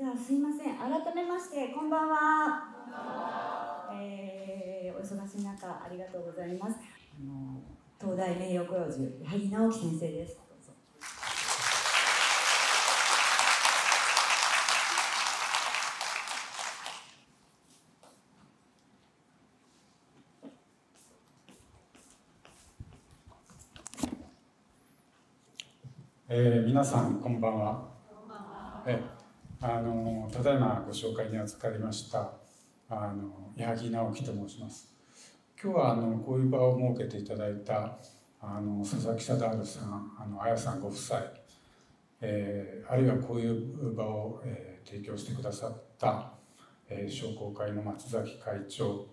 じゃあすいません、改めましてこんばんは。お忙しい中ありがとうございます。東大名誉教授矢作直樹先生です。どうぞ。 皆さんこんばんは。ただいまご紹介に預かりました矢作直樹と申します。今日はこういう場を設けていただいた佐々木貞治さん、綾さんご夫妻、あるいはこういう場を、提供してくださった、商工会の松崎会長、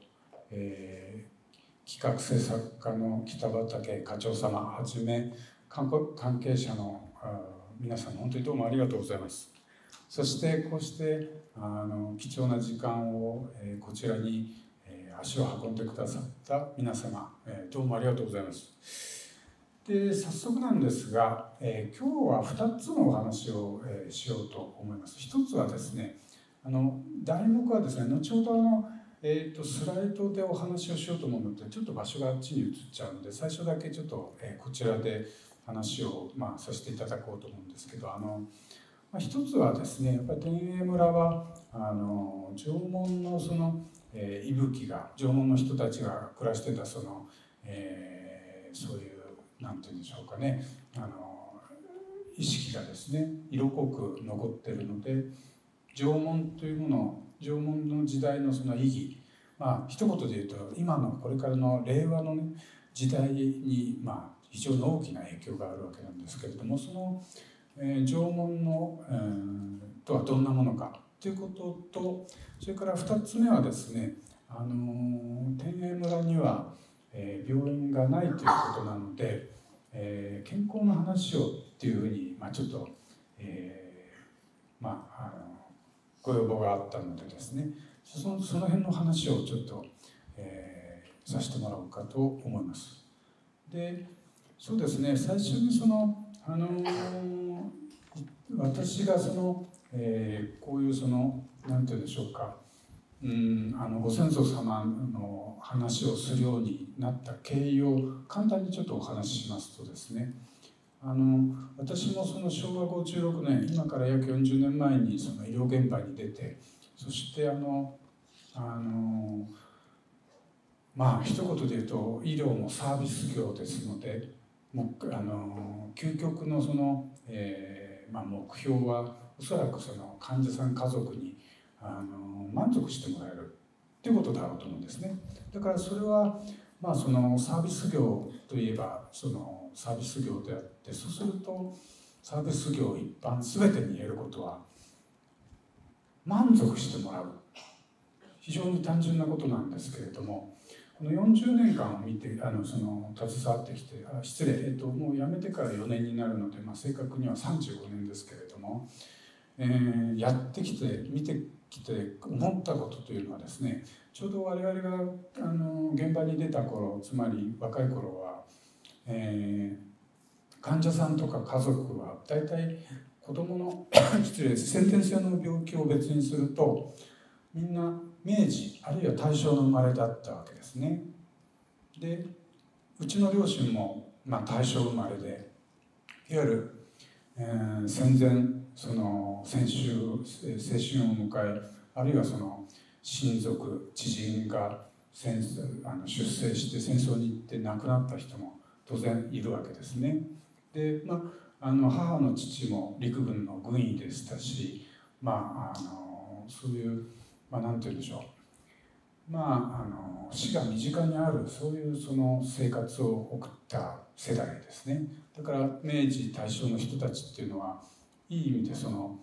企画制作家の北畠課長様はじめ関係者の皆さん本当にどうもありがとうございます。そしてこうして貴重な時間をこちらに足を運んでくださった皆様どうもありがとうございます。で早速なんですが今日は2つのお話をしようと思います。一つはですね題目はですね後ほどスライドでお話をしようと思うのでちょっと場所があっちに移っちゃうので最初だけちょっとこちらで話をさせていただこうと思うんですけど一つはですねやっぱり天栄村は縄文のその息吹が縄文の人たちが暮らしてたそういうなんていうんでしょうかね意識がですね色濃く残っているので縄文というもの縄文の時代のその意義一言で言うと今のこれからの令和の、時代に非常に大きな影響があるわけなんですけれどもその縄文の、とはどんなものかということとそれから2つ目はですね天栄村には、病院がないということなので、健康の話をっていうふうに、ちょっと、ご要望があったのでですねその辺の話をちょっと、させてもらおうかと思います。でそうですね最初に私がこういうなんていうんでしょうかご先祖様の話をするようになった経緯を簡単にちょっとお話ししますとですね私も昭和56年今から約40年前に医療現場に出てそして一言で言うと医療もサービス業ですので究極の目標はおそらく患者さん家族に満足してもらえるということだろうと思うんですね。だからそれはサービス業といえばサービス業であってそうするとサービス業一般全てに言えることは満足してもらう非常に単純なことなんですけれどもこの40年間を見て携わってきて失礼、もう辞めてから4年になるので、正確には35年ですけれども、やってきて見てきて思ったことというのはですねちょうど我々が現場に出た頃つまり若い頃は、患者さんとか家族は大体子どもの失礼です先天性の病気を別にするとみんな明治あるいは大正の生まれだったわけですね。でうちの両親も、大正生まれでいわゆる、戦前青春を迎えあるいは親族知人が出征して戦争に行って亡くなった人も当然いるわけですね。で、母の父も陸軍の軍医でしたしそういうなんて言うんでしょう死が身近にあるそういう生活を送った世代ですね。だから明治大正の人たちっていうのはいい意味で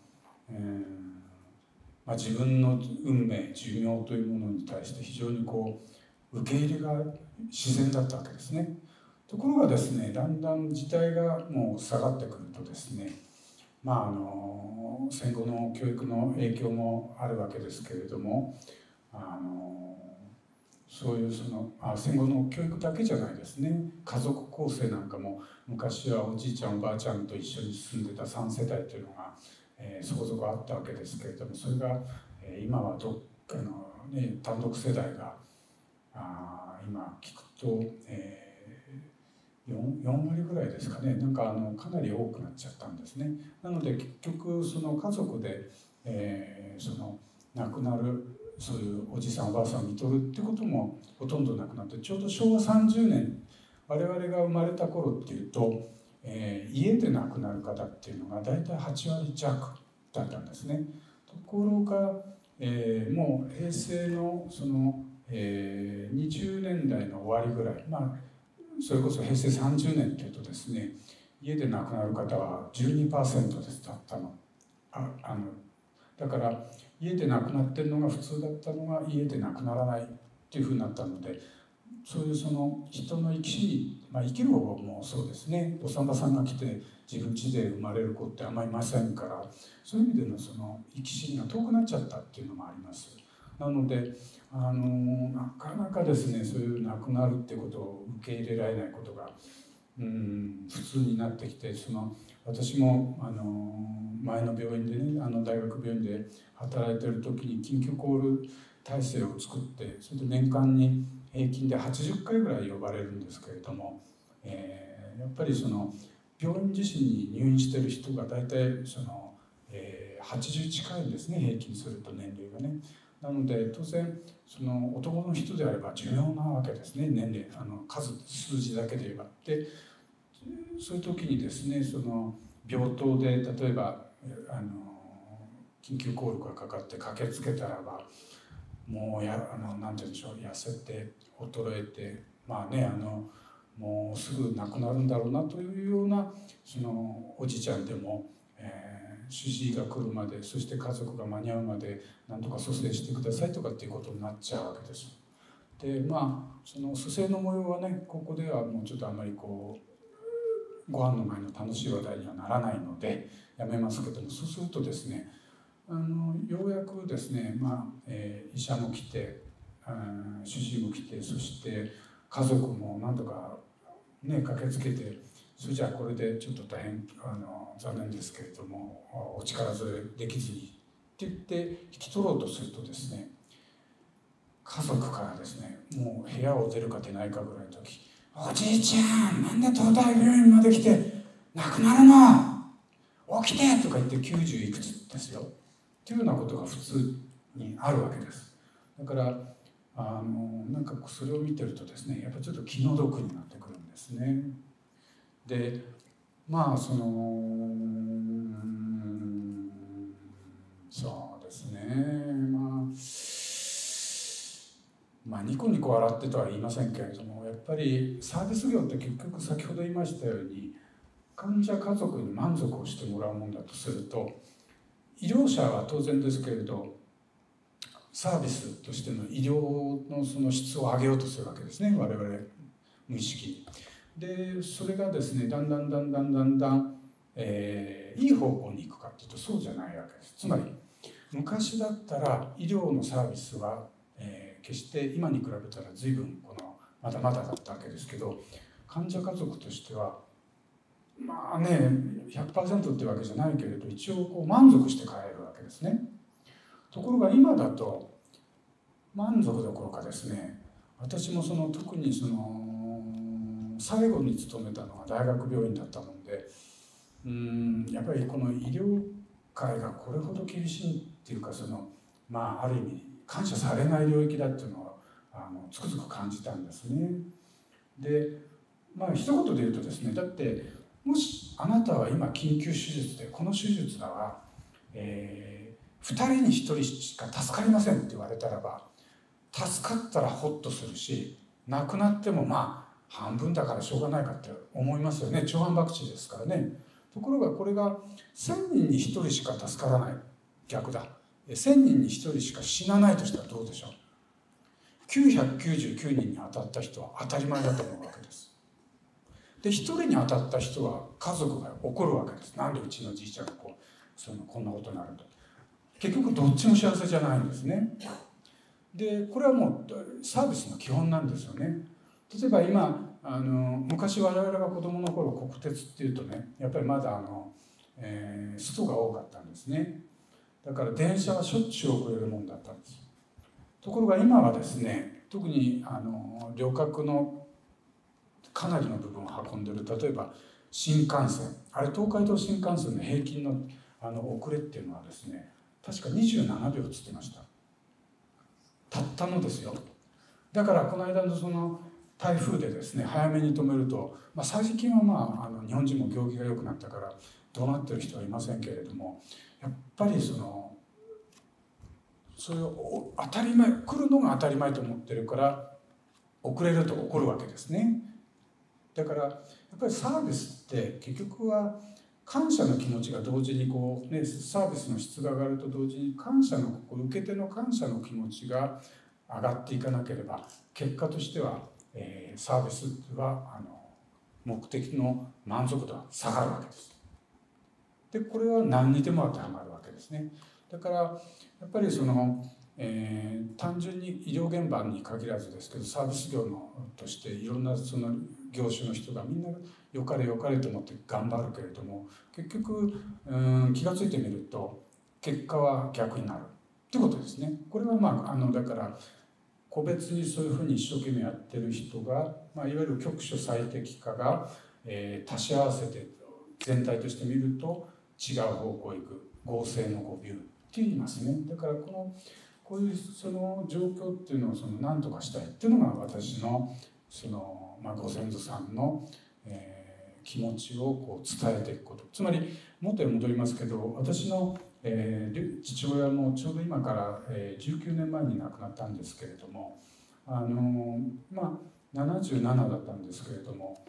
自分の運命寿命というものに対して非常に受け入れが自然だったわけですね。ところがですねだんだん時代がもう下がってくるとですね戦後の教育の影響もあるわけですけれどもそういう戦後の教育だけじゃないですね家族構成なんかも昔はおじいちゃんおばあちゃんと一緒に住んでた3世代というのが相続があったわけですけれども、それが今は単独世代が今聞くと、4割ぐらいですかね、かなり多くなっちゃったんですね。なので結局その家族で、亡くなるそういうおじさんおばあさんを看取るってこともほとんどなくなって、ちょうど昭和30年我々が生まれた頃っていうと、家で亡くなる方っていうのが大体8割弱だったんですね。ところが、もう平成の20年代の終わりぐらい、それこそ平成30年っていうとですね、家で亡くなる方は 12% ですだったの。だから家で亡くなってるのが普通だったのが家で亡くならないっていうふうになったので、そういうその人の生き死に、生きる方もそうですね、お産婆さんが来て自分家で生まれる子ってあんまりいませんから、そういう意味でのその生き死にが遠くなっちゃったっていうのもあります。なのでなかなかですね、そういう亡くなるっていうことを受け入れられないことが普通になってきて、私も前の病院でね、大学病院で働いてる時に緊急コール体制を作って、それで年間に平均で80回ぐらい呼ばれるんですけれども、やっぱり病院自身に入院してる人が大体80近いんですね、平均すると年齢がね。なので当然男の人であれば重要なわけですね、年齢数字だけで言えば。でそういう時にですね、病棟で例えば緊急コールがかかって駆けつけたらば、もうなんて言うんでしょう、痩せて衰えて、もうすぐ亡くなるんだろうなというようなおじちゃんでも、主治医が来るまで、そして家族が間に合うまで何とか蘇生してくださいとかっていうことになっちゃうわけです。でその蘇生の模様はね、ここではもうちょっとあんまりご飯の前の楽しい話題にはならないのでやめますけども、そうするとですね、ようやくですね、医者も来て、主治医も来て、そして家族もなんとかね駆けつけて、それじゃあこれでちょっと大変残念ですけれどもお力添えできずにって言って引き取ろうとするとですね、家族からですね、もう部屋を出るか出ないかぐらいの時、おじいちゃんなんで東大病院まで来て亡くなるの、起きてとか言って90いくつですよっていうようなことが普通にあるわけです。だからそれを見てるとですね、やっぱりちょっと気の毒になってくるんですね。でそうですね、ニコニコ笑ってとは言いませんけれども、やっぱりサービス業って結局先ほど言いましたように、患者家族に満足をしてもらうものだとすると、医療者は当然ですけれどサービスとしての医療のその質を上げようとするわけですね、我々無意識に。でそれがですね、だんだん、いい方向に行くかっていうとそうじゃないわけです。つまり昔だったら医療のサービスは、決して今に比べたら随分まだまだだったわけですけど、患者家族としては100% っていうわけじゃないけれど、一応満足して帰るわけですね。ところが今だと満足どころかですね、私も特に最後に勤めたのが大学病院だったもんで、やっぱりこの医療界がこれほど厳しいっていうか、ある意味感謝されない領域だっていうのはつくづく感じたんですね。で一言で言うとですね、だってもしあなたは今緊急手術でこの手術だわ、2人に1人しか助かりませんって言われたらば、助かったらホッとするし、亡くなっても半分だからしょうがないかって思いますよね。長反博打ですからね。ところがこれが1000人に1人しか助からない、逆だ、1000人に1人しか死なないとしたらどうでしょう。999人に当たった人は当たり前だと思うわけです。で1人に当たった人は家族が怒るわけです。なんでうちのじいちゃんがこんなことになるんだ。結局どっちも幸せじゃないんですね。でこれはもうサービスの基本なんですよね。例えば今昔我々が子供の頃国鉄っていうとね、やっぱりまだストが多かったんですね。だから電車はしょっちゅう遅れるもんだったんです。ところが今はですね、特に旅客のかなりの部分を運んでいる、例えば新幹線、あれ東海道新幹線の平均の遅れっていうのはですね、確か27秒っつってました。たったのですよ。だからこの間のその台風でですね、早めに止めると、最近は日本人も行儀が良くなったから怒鳴ってる人はいませんけれども、やっぱりそういう当たり前、来るのが当たり前と思ってるから遅れると怒るわけですね。だからやっぱりサービスって結局は感謝の気持ちが同時にサービスの質が上がると同時に受け手の感謝の気持ちが上がっていかなければ、結果としては、サービスは目的の満足度は下がるわけです。でこれは何にでも当てはまるわけですね。だからやっぱり単純に医療現場に限らずですけど、サービス業としていろんなその業種の人がみんな良かれ良かれと思って頑張るけれども、結局気が付いてみると結果は逆になるってことですね。これはだから個別にそういうふうに一生懸命やってる人が、いわゆる局所最適化が、足し合わせて全体として見ると違う方向へ行く合成の誤謬って言いますね。だからこういうその状況っていうのを何とかしたいっていうのが私のご先祖さんの、気持ちを伝えていくこと。つまり元へ戻りますけど、私の、父親もちょうど今から、19年前に亡くなったんですけれども、77だったんですけれども、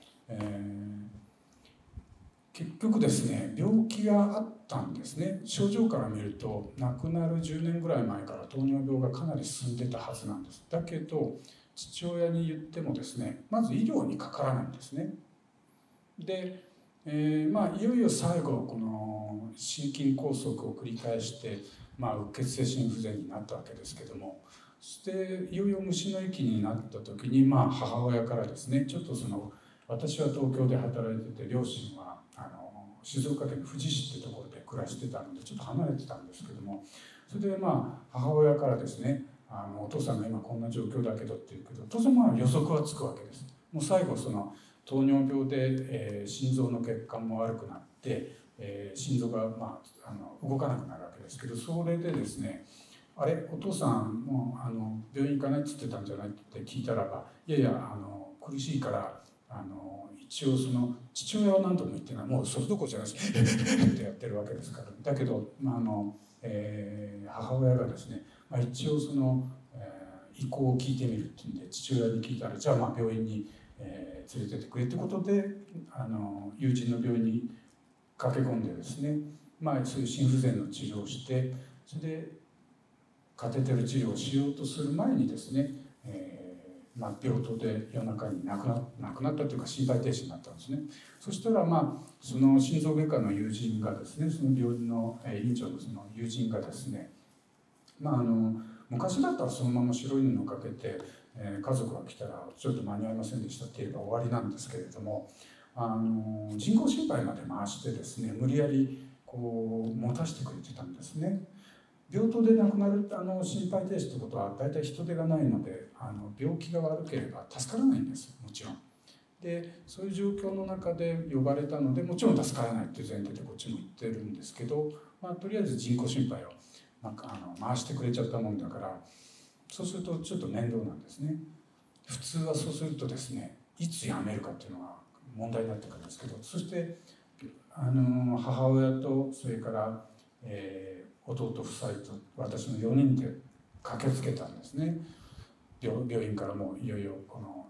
結局ですね、病気があったんですね。症状から見ると亡くなる10年ぐらい前から糖尿病がかなり進んでたはずなんです。だけど父親に言ってもですね、まず医療にかからないんですね。で、いよいよ最後この心筋梗塞を繰り返して、うっ血性心不全になったわけですけども、そしていよいよ虫の息になった時に、母親からですね、ちょっと私は東京で働いてて、両親は静岡県の富士市ってところで暮らしてたのでちょっと離れてたんですけども、それで母親からですね、お父さんが今こんな状況だけどって言うけど、当然予測はつくわけです。もう最後糖尿病で、心臓の血管も悪くなって、心臓が、動かなくなるわけですけど、それでですね、あれお父さんも病院行かないって言ってたんじゃないって聞いたらば、いやいや苦しいから一応父親は何とも言ってない、もうそれどころじゃないしってやってるわけですから。だけど、母親がですね、一応意向を聞いてみるっていうんで父親に聞いたら、じゃあ病院に連れてってくれってことで友人の病院に駆け込んでですね、そういう心不全の治療をして、それでカテーテル治療をしようとする前にですね、病棟で夜中に亡くなったというか心肺停止になったんですね。そしたらその心臓外科の友人がですね、その病院の院長のその友人がですね、昔だったらそのまま白い布をかけて、家族が来たらちょっと間に合いませんでしたって言えば終わりなんですけれども、人工心肺まで回してですね、無理やり持たせてくれてたんですね。病棟で亡くなる心肺停止ってことは大体人手がないので病気が悪ければ助からないんです、もちろん。でそういう状況の中で呼ばれたので、もちろん助からないっていう前提でこっちも言ってるんですけど、とりあえず人工心肺を回してくれちゃったもんだから、そうするとちょっと面倒なんですね。普通はそうするとですね、いつ辞めるかっていうのが問題になってくるんですけど、そして母親とそれから、弟夫妻と私の4人で駆けつけたんですね。病院からもういよいよ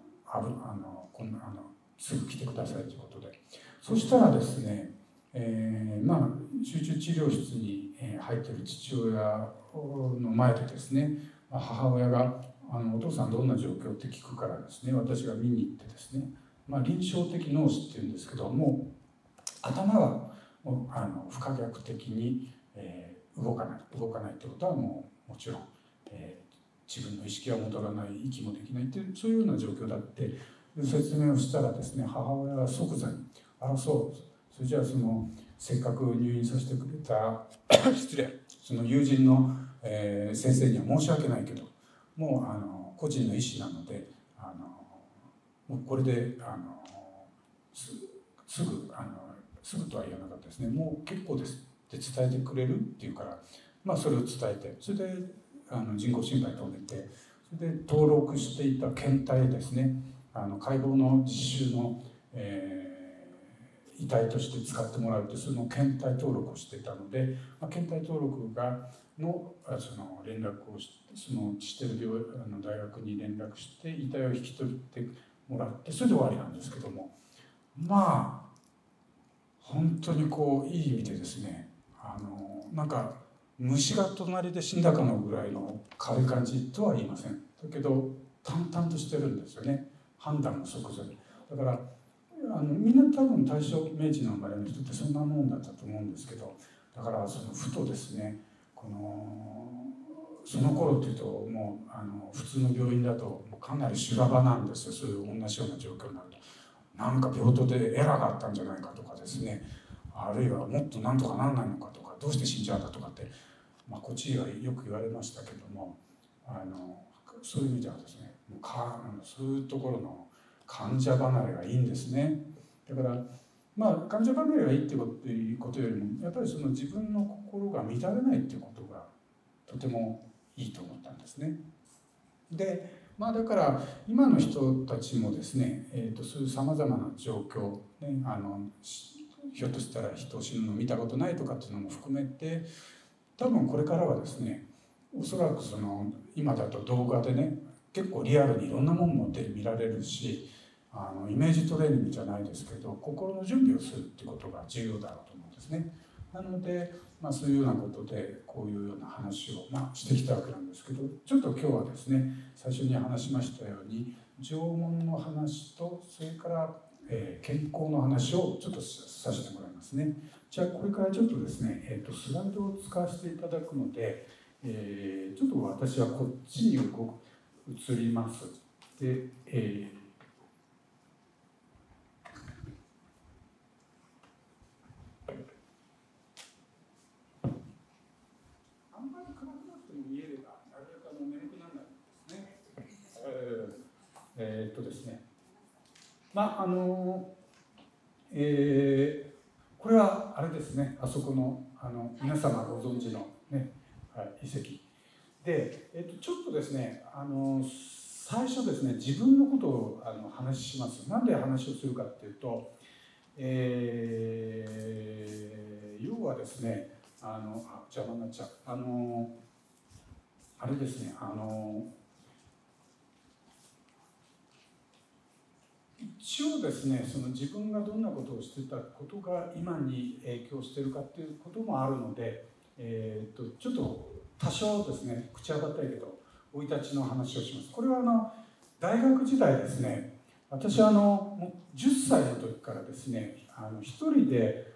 すぐ来てくださいということで、そしたらですね、集中治療室に入っている父親の前でですね、母親がお父さんどんな状況って聞くからですね、私が見に行ってですね、臨床的脳死っていうんですけども、頭は不可逆的に、動かないってことはもちろん、自分の意識は戻らない、息もできないっていう、そういうような状況だって説明をしたらですね、母親は即座に「あらそう、それじゃあせっかく入院させてくれた失礼、その友人の、先生には申し訳ないけど、もう個人の意思なので、もうこれですぐとは言わなかったですね。もう結構ですって伝えてくれるっていうから、それを伝えて、それで人工心肺止めて、それで登録していた検体ですね、解剖の実習の、遺体として使ってもらうと、その検体登録をしてたので、検体登録のその連絡をしてる大学に連絡して遺体を引き取ってもらって、それで終わりなんですけども、本当にいい意味でですね、なんか虫が隣で死んだかのぐらいの軽い感じとは言いません。だけど淡々としてるんですよね。判断も即座に。だからみんな多分大正明治の生まれの人ってそんなもんだったと思うんですけど、だからふとですね、その頃っていうともう普通の病院だとかなり修羅場なんですよ。そういう同じような状況になると、なんか病棟でエラーがあったんじゃないかとかですね、あるいはもっとなんとかならないのかとか、どうして死んじゃうんだとかって、こっちはよく言われましたけども、そういう意味ではですね、そういうところの患者離れがいいんですね。だから患者離れがいいっていうことよりも、やっぱりその自分の心が乱れないっていうことがとてもいいと思ったんですね。でだから今の人たちもですね、そういうさまざまな状況、ね、ひょっとしたら人を死ぬのを見たことないとかっていうのも含めて、多分これからはですね、おそらく今だと動画でね、結構リアルにいろんなものも見られるし、イメージトレーニングじゃないですけど、心の準備をするっていうことが重要だろうと思うんですね。なので、そういうようなことでこういうような話を、してきたわけなんですけど、ちょっと今日はですね、最初に話しましたように縄文の話と、それから、健康の話をちょっとさせてもらいますね。じゃあこれからちょっとですね、スライドを使わせていただくので、ちょっと私はこっちに移ります。で、あんまり暗くなっても見えればなるべく眠くならないんですね。ですね、これはあれですね、あそこの皆様ご存知の、ね、遺跡で、ちょっとですね、最初ですね、自分のことを話します。なんで話をするかっていうと、要はですね、邪魔になっちゃう。あれですね、一応ですね、その自分がどんなことをしてたことが今に影響しているかっていうこともあるので、ちょっと多少ですね、口当たったいけど生い立ちの話をします。これは大学時代ですね、私はもう10歳の時からですね、一人で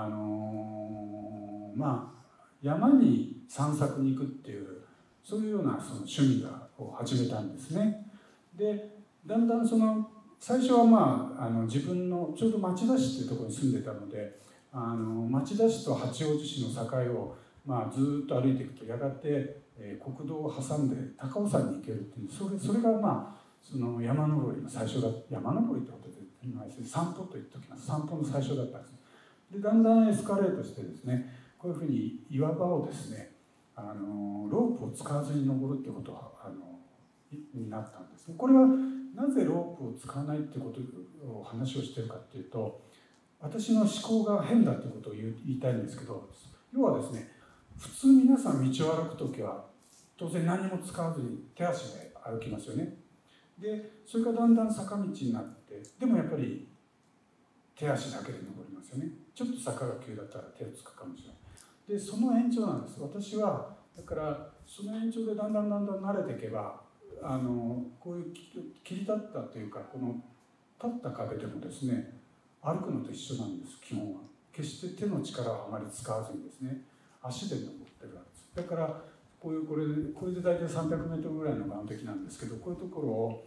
山に散策に行くっていう、そういうような趣味を始めたんですね。でだんだん最初は自分のちょうど町田市っていうところに住んでたので、町田市と八王子市の境を、ずっと歩いていくとやがて、国道を挟んで高尾山に行けるっていう、それがその山登りの最初だ。山登りってことで今散歩と言っておきます。散歩の最初だったんです。でだんだんエスカレートしてですね、こういうふうに岩場をですね、ロープを使わずに登るってことになったんですね。これはなぜロープを使わないってことを話をしてるかっていうと、私の思考が変だってことを言いたいんですけど、要はですね、普通皆さん道を歩くときは当然何も使わずに手足で歩きますよね。でそれがだんだん坂道になって、でもやっぱり手足だけで登りますよね。ちょっと坂が急だったら手をつくかもしれない。でその延長なんです。私はだからその延長でだんだん慣れていけば、こういう切り立ったというか、この立った壁でもですね、歩くのと一緒なんです。基本は決して手の力をあまり使わずにですね、足で登ってるわけです。だからこれで大体300メートルぐらいの岩壁なんですけど、こういうところを、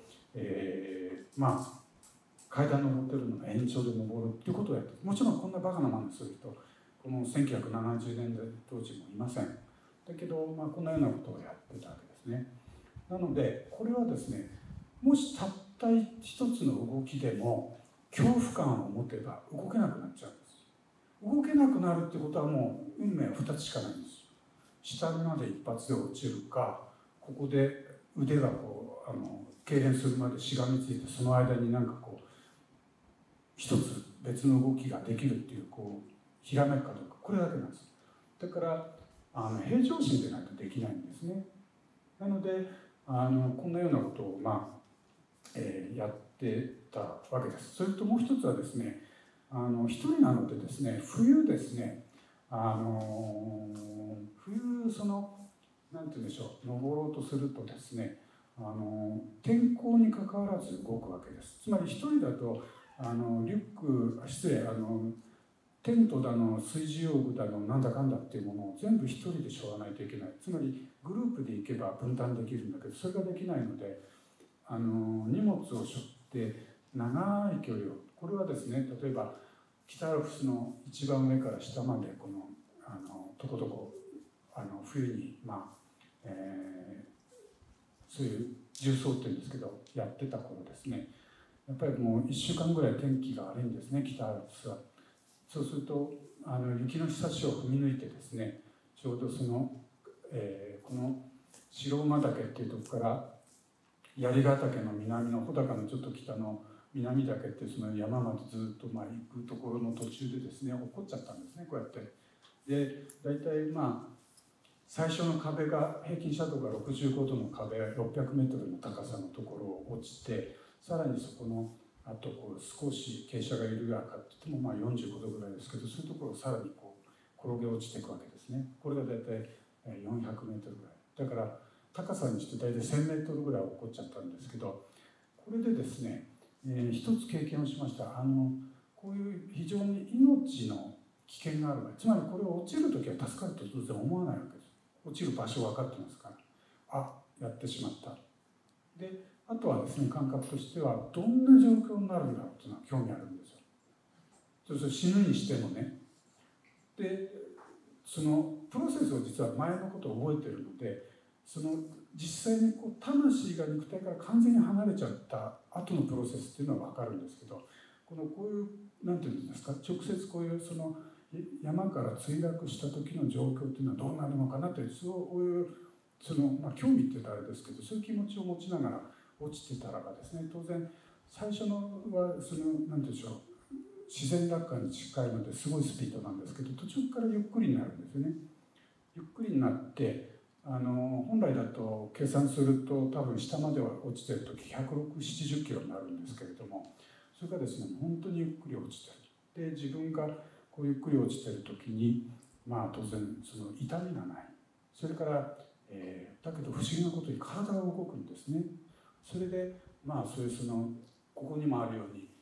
階段登ってるのが延長で登るっていうことをやって、もちろんこんなバカな真似する人この1970年代当時もいません。だけど、このようなことをやってたわけですね。なのでこれはですね、もしたった一つの動きでも恐怖感を持てば動けなくなっちゃうんです。動けなくなるってことはもう運命は2つしかないんです。下まで一発で落ちるか、ここで腕がこう痙攣するまでしがみついて、その間になんかこう一つ別の動きができるっていうこうひらめくかどうか、これだけなんです。だから平常心でないとできないんですね。なのでこんなようなことをやってたわけです。それともう一つはですね、一人なのでですね、冬ですね、冬なんて言うんでしょう、登ろうとするとですね、天候にかかわらず動くわけです。つまり一人だとリュックテントだの炊事用具だのなんだかんだっていうものを全部一人で背負わないといけない。つまりグループで行けば分担できるんだけど、それができないので荷物を背負って長い距離を、これはですね、例えば北アルプスの一番上から下までこのとことこ冬にそういう重走っていうんですけどやってた頃ですね、やっぱりもう1週間ぐらい天気が悪いんですね、北アルプスは。そうすると雪のひさしを踏み抜いてですね、ちょうどこの白馬岳っていうところから槍ヶ岳の南の穂高のちょっと北の南岳っていうその山までずっと行くところの途中でですね、落っこっちゃったんですね、こうやって。で大体最初の壁が平均斜度が65度の壁、600メートルの高さのところを落ちて、さらにそこのあと少し傾斜が緩やかって言っても45度ぐらいですけど、そういうところをさらに転げ落ちていくわけですね。これが大体400メートルぐらいだから、高さにして大体1000メートルぐらい落っこっちゃったんですけど、これでですね、一つ経験をしました。こういう非常に命の危険がある場合、つまりこれを落ちるときは助かると当然思わないわけです。落ちる場所分かってますから、やってしまった。であとはですね、感覚としてはどんな状況になるんだろうというのは興味あるんですよ。そうすると死ぬにしてもね。でそのプロセスを実は前のことを覚えてるので、実際に魂が肉体から完全に離れちゃった後のプロセスっていうのは分かるんですけど、こういうなんていうんですか、直接こういう山から墜落した時の状況っていうのはどうなるのかなという、そういう興味って言ったらあれですけど、そういう気持ちを持ちながら落ちてたらばですね、当然最初のはなんていうんでしょう、自然落下に近いのですごいスピードなんですけど、途中からゆっくりになるんですよね。ゆっくりになって本来だと計算すると多分下までは落ちてる時160-170キロになるんですけれども、それがですね本当にゆっくり落ちてる。で自分がゆっくり落ちてる時に当然痛みがない。それから、だけど不思議なことに体が動くんですね。それでそういうここにもあるように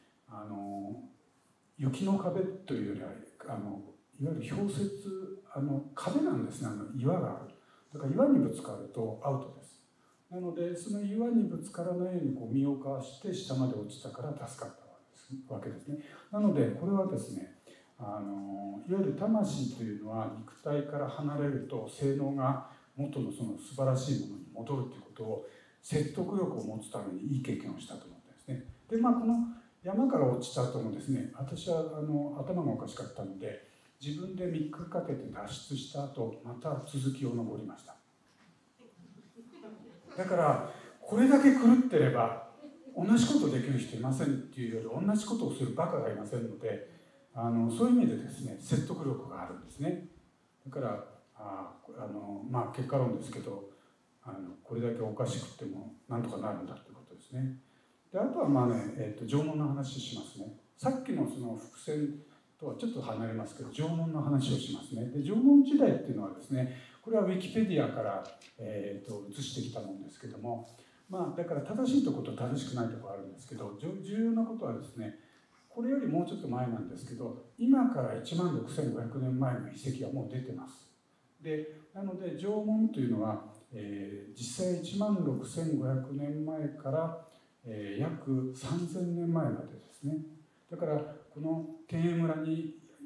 雪の壁というよりはいわゆる氷雪壁なんですね。岩がある。だから岩にぶつかるとアウトです。なのでその岩にぶつからないように身をかわして下まで落ちたから助かったわけですね。なのでこれはですね、いわゆる魂というのは肉体から離れると性能が元の素晴らしいものに戻るということを説得力を持つためにいい経験をしたと思ったんですね。でこの山から落ちた後もですね、私は頭がおかしかったので自分で3日かけて脱出した後また続きを登りました。だからこれだけ狂ってれば同じことできる人いませんっていうより同じことをするバカがいませんので、そういう意味でですね説得力があるんですね。だから結果論ですけどこれだけおかしくてもなんとかなるんだということですね。であとは縄文の話しますね。さっきの伏線とはちょっと離れますけど縄文の話をしますね。で縄文時代っていうのはですね、これはウィキペディアから、移してきたものですけども、だから正しいところと正しくないところあるんですけど、重要なことはですね、これよりもうちょっと前なんですけど、今から16,500年前の遺跡がもう出てます。でなので縄文というのは、実際16,500年前から、約3,000年前までですね。だからこの天栄村に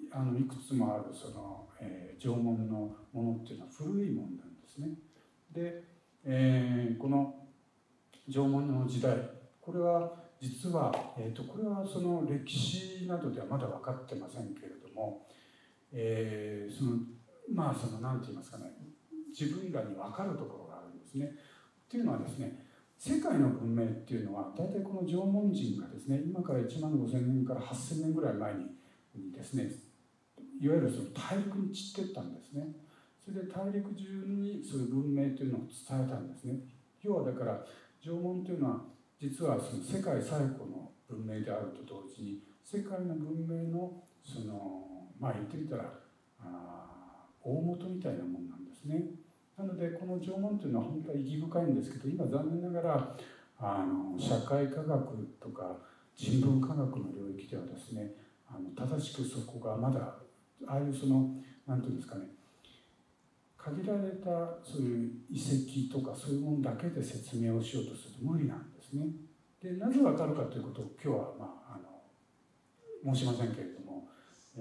いくつもあるその、縄文のものっていうのは古いものなんですね。で、この縄文の時代、これは実は、これはその歴史などではまだ分かってませんけれども、そのまあその何て言いますかね、自分らに分かるところがあるんですね。っていうのはですね、世界の文明っていうのは大体この縄文人がですね、今から1万5000年から8000年ぐらい前にですね、いわゆるその大陸に散っていったんですね。それで大陸中にそういう文明というのを伝えたんですね。要はだから縄文というのは実はその世界最古の文明であると同時に、世界の文明のそのまあ言ってみたら大元みたいなもんなんですね。なのでこの縄文というのは本当は意義深いんですけど、今残念ながら社会科学とか人文科学の領域ではですね、正しくそこがまだああいうその何ていうんですかね、限られたそういう遺跡とかそういうものだけで説明をしようとすると無理なんですね。でなぜわかるかということを今日は、申しませんけれども、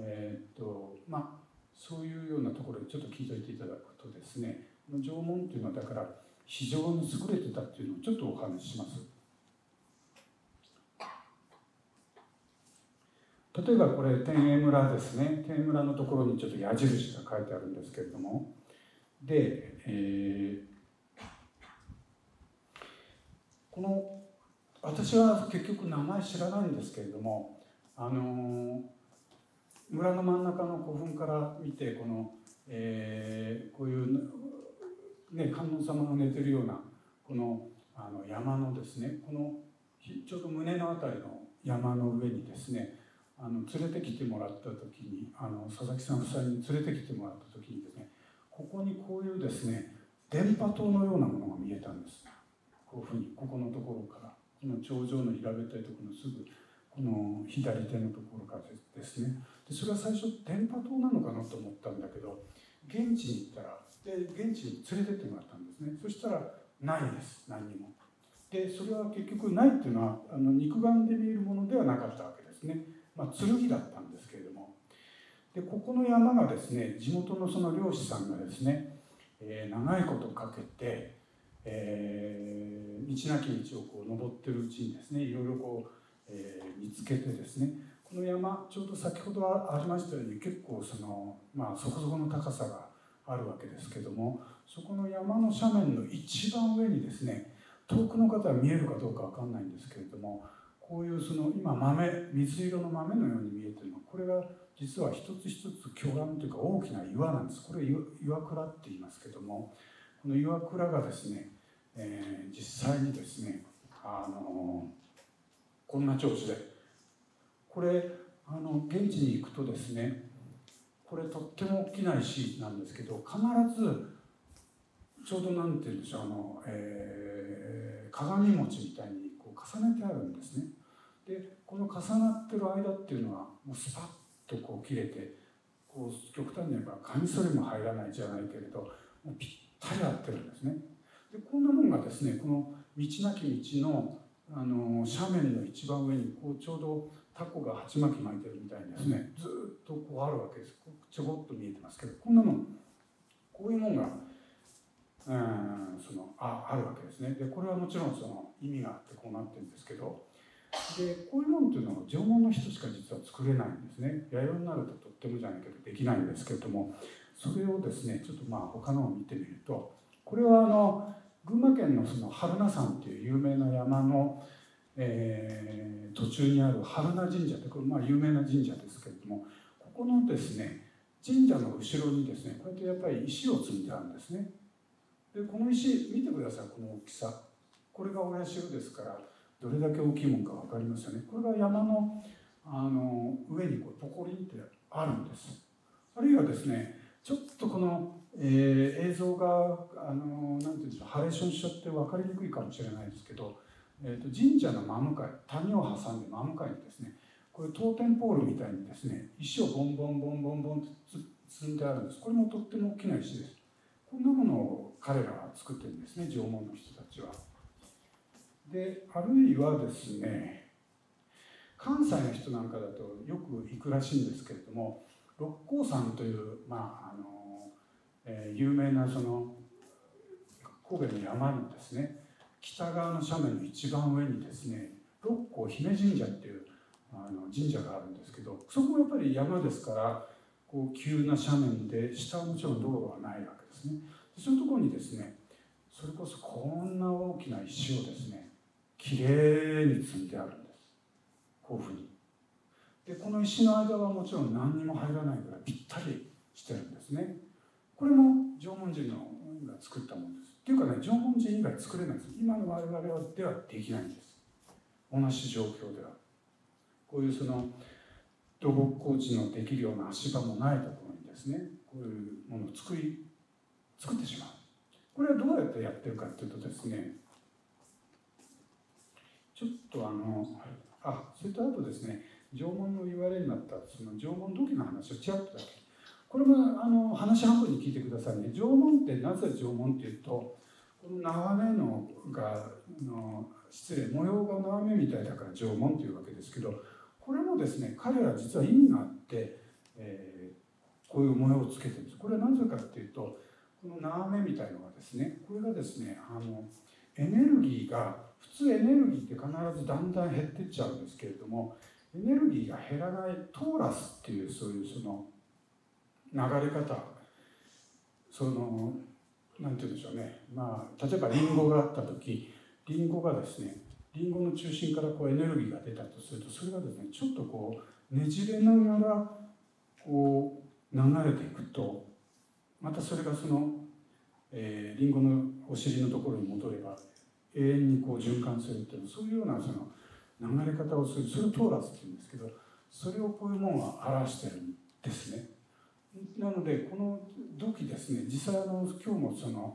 そういうようなところでちょっと聞いておいていただくとですね、縄文というのはだから非常に優れてたっていうのをちょっとお話しします。例えばこれ天栄村ですね。天栄村のところにちょっと矢印が書いてあるんですけれども、で、この私は結局名前知らないんですけれども、村の真ん中の古墳から見てこの、こういうね、観音様が寝てるようなこの山のですね、このちょうど胸のあたりの山の上にですね、連れてきてもらった時に佐々木さん夫妻に連れてきてもらった時にですね、ここにこういうですね電波塔のようなものが見えたんです。こういうふうにここのところからこの頂上の平べったいところのすぐこの左手のところからですね、でそれは最初電波塔なのかなと思ったんだけど、現地に行ったら現地に連れてってもらったんですね。そしたらないです、何にも。でそれは結局ないっていうのは肉眼で見えるものではなかったわけですね。剣だったんですけれども、でここの山がですね、地元のその漁師さんがですね、長いことかけて、道なき道をこう登ってるうちにですね、いろいろこう、見つけてですね、この山ちょうど先ほどありましたように結構その、そこそこの高さがあるわけですけども、そこの山の斜面の一番上にですね、遠くの方は見えるかどうかわかんないんですけれども、こういうその今水色の豆のように見えているのは、これが実は一つ一つ巨岩というか大きな岩なんです。これ岩倉って言いますけども、この岩倉がですね、実際にですねこんな調子で、これ現地に行くとですね、これとっても大きな石なんですけど、必ずちょうどなんて言うんでしょう、鏡餅みたいにこう重ねてあるんですね。でこの重なってる間っていうのはもうスパッとこう切れて、こう極端に言えばカミソリも入らないじゃないけれど、もうぴったり合ってるんですね。でこんなものがですね、この道なき道の斜面の一番上にこうちょうどタコが鉢巻き巻いてるみたいにですね、ずっとこうあるわけです。ちょこっと見えてますけど、こんなもん、こういうもんがあるわけですね。でこれはもちろんその意味があってこうなってるんですけど、でこういうものっていうのは縄文の人しか実は作れないんですね。弥生になるととってもじゃないけどできないんですけれども、それをですねちょっと他のを見てみると、これは群馬県のその榛名山っていう有名な山の、途中にある榛名神社って、これ有名な神社ですけれども、ここのですね神社の後ろにですね、こうやってやっぱり石を積んであるんですね。でこの石見てください、この大きさ。これがお社ですからどれだけ大きいものか分かりますよね。これが山の上にこうポコリンってあるんです。あるいはですね、ちょっとこの、映像がなんていうんでしょう、ハレーションしちゃって分かりにくいかもしれないですけど、神社の真向かい、谷を挟んで真向かいにですね、こういうトーテンポールみたいにですね、石をボンボンボンボンボンと積んであるんです。これもとっても大きな石です。こんなものを彼らは作ってるんですね、縄文の人たちは。であるいはですね、関西の人なんかだとよく行くらしいんですけれども、 六甲山という、有名なその神戸の山のですね、北側の斜面の一番上にですね、六甲姫神社っていう神社があるんですけど、そこもやっぱり山ですから、こう急な斜面で、下はもちろん道路はないわけですね。そういうところにですね、それこそこんな大きな石をですね、きれいに積んであるんです。こういうふうに。で、この石の間はもちろん何にも入らないぐらいぴったりしてるんですね。これも縄文人が作ったものです。っていうかね、縄文人以外作れないんです。今の我々ではできないんです。同じ状況では。こういうその土木工事のできるような足場もないところにですね、こういうものを作ってしまう。これはどうやってやってるかというとですね、ちょっとそれとあとですね、縄文の言われになったその縄文土器の話をちらっとだけ。これも話半分に聞いてくださいね。縄文ってなぜ縄文っていうと、この眺め模様が眺めみたいだから縄文というわけですけど、これもですね、彼ら実は意味があって、こういう模様をつけてるんです。これはなぜかっていうと、この眺めみたいのがですね、これがですね、エネルギーが、普通エネルギーって必ずだんだん減っていっちゃうんですけれども、エネルギーが減らないトーラスっていうそういうその流れ方、なんて言うんでしょうね、例えばリンゴがあった時、リンゴがですね、リンゴの中心からこうエネルギーが出たとすると、それがですね、ちょっとこうねじれながらこう流れていくと、またそれがその、リンゴのお尻のところに戻れば永遠にこう循環するっていう、そういうようなその流れ方をする、それをトーラスっていうんですけど、それをこういうものが表してるんですね。なのでこの土器ですね、実際今日もその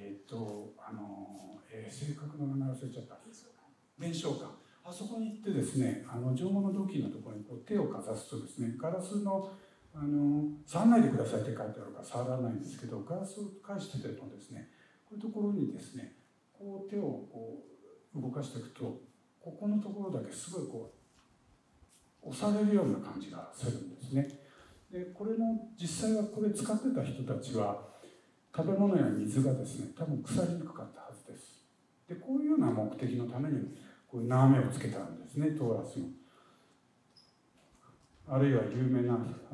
正確な名前忘れちゃった、伝承館、あそこに行ってですね、縄文の土器のところにこう手をかざすとですね、ガラスの触らないでくださいって書いてあるから触らないんですけど、ガラスを返しててもですね、こういうところにですね、こう手をこう動かしていくと、ここのところだけすごいこう押されるような感じがするんですね。でこれも実際はこれ使ってた人たちは食べ物や水がですね、多分腐りにくかったはずです。でこういうような目的のためにこういう眺めをつけたんですね、トーラスの。あるいは有名な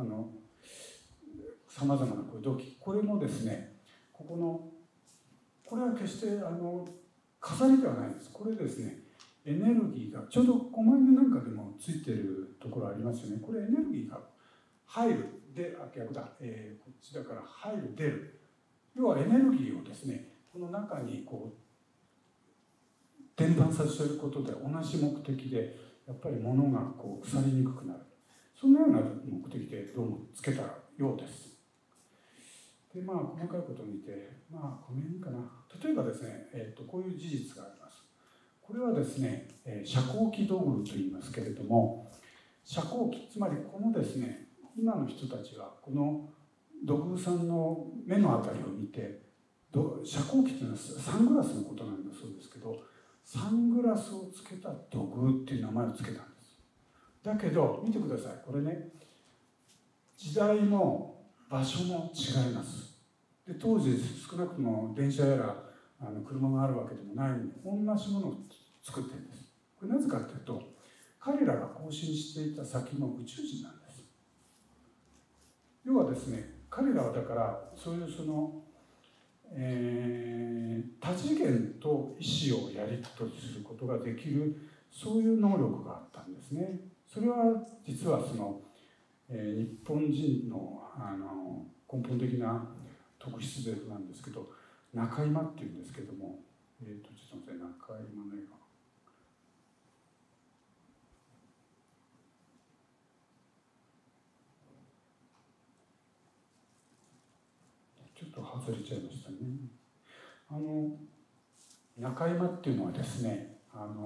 さまざまなこういう土器、これもですね、これは決して飾りではないです。これですね、エネルギーがちょうど狛犬なんかでもついてるところありますよね。これエネルギーが入るで、逆だ、こっちだから入る出る、要はエネルギーをですね、この中にこう伝播させることで同じ目的でやっぱり物がこう腐りにくくなる、そんなような目的でどうもつけたようです。で細かいことを見てごめんいいかな。例えばですね、こういう事実があります。これはですね、遮光器土偶と言いますけれども、遮光器、つまりこのですね、今の人たちはこの土偶さんの目のあたりを見て、遮光器というのはサングラスのことなんだそうですけど、サングラスをつけた土偶っていう名前をつけたんです。だけど見てください、これね、時代も場所も違います。で当時少なくとも電車やら車があるわけでもないので、同じものを作ってるんです。これなぜかというと、彼らが行進していた先の宇宙人なんです。要はですね、彼らはだからそういうその、多次元と意思をやり取りすることができる、そういう能力があったんですね。それは実はその、日本人の根本的な特質なんですけど、中今っていうんですけども、ちょっと待って、中今の絵が。ちょっと外れちゃいましたね。中今っていうのはですね、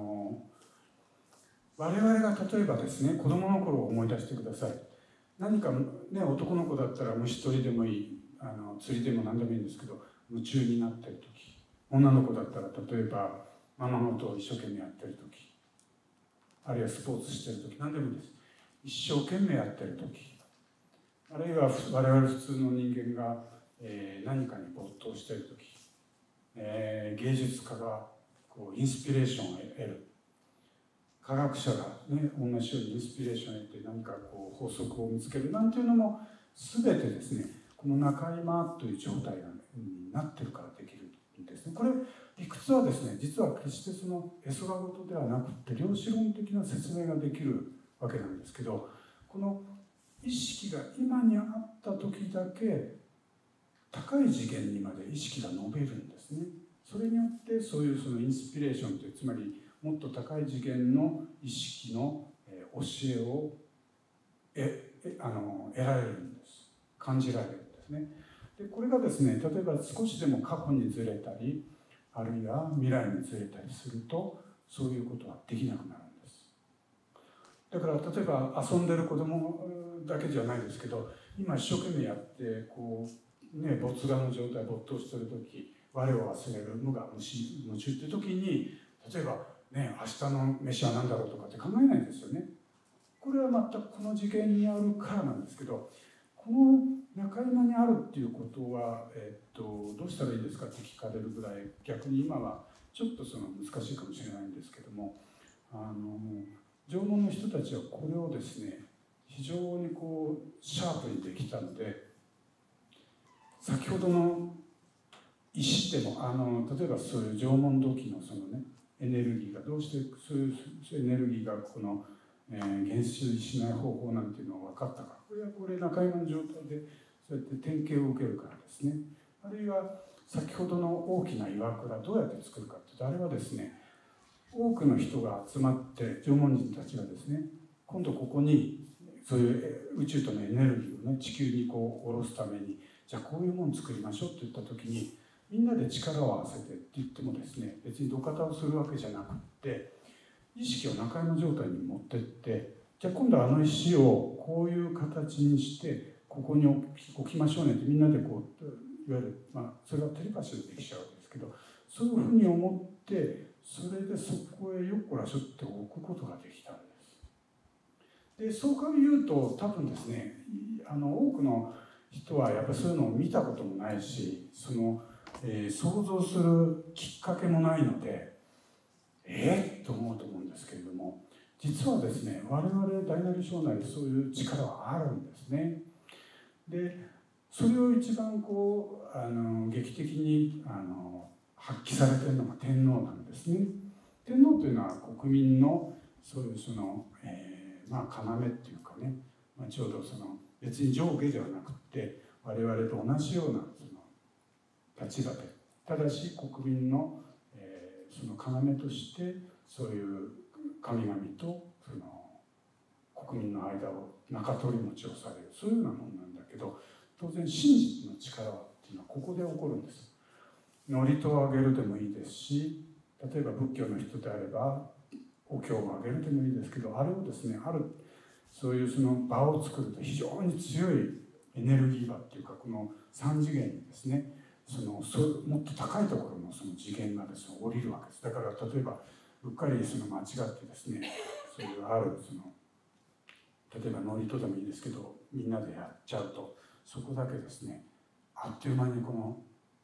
我々が例えばですね、子供の頃を思い出してください。何かね、男の子だったら虫取りでもいい、釣りでも何でもいいんですけど、夢中になってる時、女の子だったら例えばママのことを一生懸命やってる時、あるいはスポーツしてる時、何でもいいです。一生懸命やってる時、 あるいは我々普通の人間が、何かに没頭している時、芸術家がこうインスピレーションを得る、科学者が、ね、同じようにインスピレーションを得て何かこう法則を見つけるなんていうのも全てですね、この中今という状態になっているからできるんですね。これ理屈はですね、実は決してその絵空事ではなくて量子論的な説明ができるわけなんですけど、この意識が今にあった時だけ高い次元にまで意識が伸びるんですね。それによってそういうそのインスピレーションという、つまりもっと高い次元の意識の教えを得られるんです。感じられるんですね。でこれがですね、例えば少しでも過去にずれたり、あるいは未来にずれたりすると、そういうことはできなくなるんです。だから例えば遊んでる子供だけじゃないですけど、今一生懸命やってこうね、没我の状態、没頭してる時、我を忘れる、無我夢中って時に、例えばね、明日の飯は何だろうとかって考えないんですよね。これは全くこの次元にあるからなんですけど、この中今にあるっていうことは、どうしたらいいですかって聞かれるぐらい、逆に今はちょっとその難しいかもしれないんですけども、縄文の人たちはこれをですね、非常にこうシャープにできたので、先ほどの石でも例えばそういう縄文土器のそのね、エネルギーがどうしてそういうエネルギーがこの減衰しない方法なんていうのが分かったか、これ中今の状態でそうやって典型を受けるからですね。あるいは先ほどの大きな岩倉どうやって作るかっていうと、あれはですね、多くの人が集まって縄文人たちがですね、今度ここにそういう宇宙とのエネルギーをね、地球にこう下ろすために、じゃあこういうものを作りましょうって言った時に、みんなで力を合わせてって言ってもですね、別に土方をするわけじゃなくって、意識を中山状態に持ってって、じゃあ今度はあの石をこういう形にしてここに置きましょうねってみんなでこう、いわゆる、それはテレパシーでできちゃうわけですけど、そういうふうに思ってそれでそこへよっこらしょって置くことができたんです。でそうか言うと多分ですね、多くの人はやっぱりそういうのを見たこともないし、想像するきっかけもないので、と思うと思うんですけれども、実はですね、我々大なり小なりそういう力はあるんですね。でそれを一番こう劇的に発揮されているのが天皇なんですね。天皇というのは国民のそういう要っていうかね、ちょうど別に上下ではなくて我々と同じような立場で、ただし国民のその要としてそういう神々と国民の間を中取り持ちをされる、そういうようなものなんだけど、当然真実の力っていうのはここで起こるんです。祝詞をあげるでもいいですし、例えば仏教の人であればお経をあげるでもいいですけど、あれをですね、あるそういうその場を作ると非常に強いエネルギー場っていうか、この3次元にですね、もっと高いところのその次元がですね、降りるわけです。だから例えばうっかり間違ってですね、そういうある例えば祝詞でもいいですけど、みんなでやっちゃうと、そこだけですね、あっという間にこの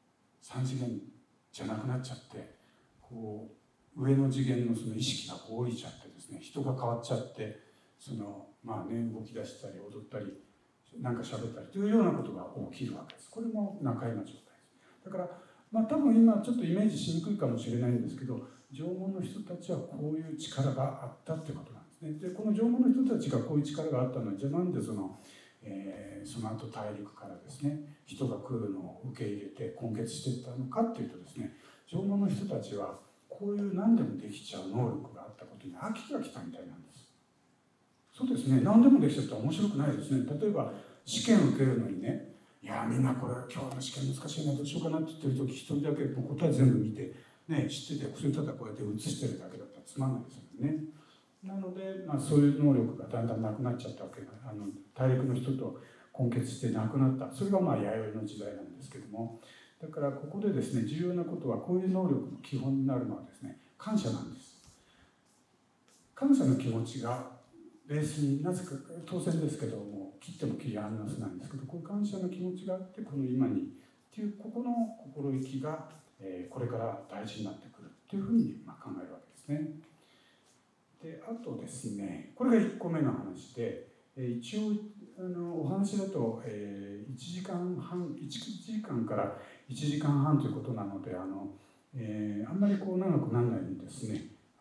3次元じゃなくなっちゃって、こう上の次元のその意識がこう降りちゃってですね、人が変わっちゃって、動き出したり踊ったりなんか喋ったりというようなことが起きるわけです。これも中山状態です。だから多分今ちょっとイメージしにくいかもしれないんですけど、縄文の人たちはこういう力があったってことなんですね。でこの縄文の人たちがこういう力があったのは、じゃあなんでその後大陸からですね、人が来るのを受け入れて根結していったのかっていうとですね、縄文の人たちはこういう何でもできちゃう能力があったことに飽きが来たみたいなんです。そうですね、何でもできちゃったら面白くないですね。例えば試験を受けるのにね、いやみんなこれ今日の試験難しいな、どうしようかなって言ってる時、一人だけ答え全部見て、ね、知ってて、それただこうやって写してるだけだったらつまんないですよね。なので、そういう能力がだんだんなくなっちゃったわけで、大陸の人と根結してなくなった、それが弥生の時代なんですけども、だからここでですね、重要なことは、こういう能力の基本になるのはですね、感謝なんです。感謝の気持ちがベースになぜか当然ですけども切っても切り離せないんですけど、こういう感謝の気持ちがあってこの今にっていうここの心意気が、これから大事になってくるというふうに考えるわけですね。であとですね、これが1個目の話で、一応お話だと、1時間から1時間半ということなので、あんまりこう長くならないようにですね、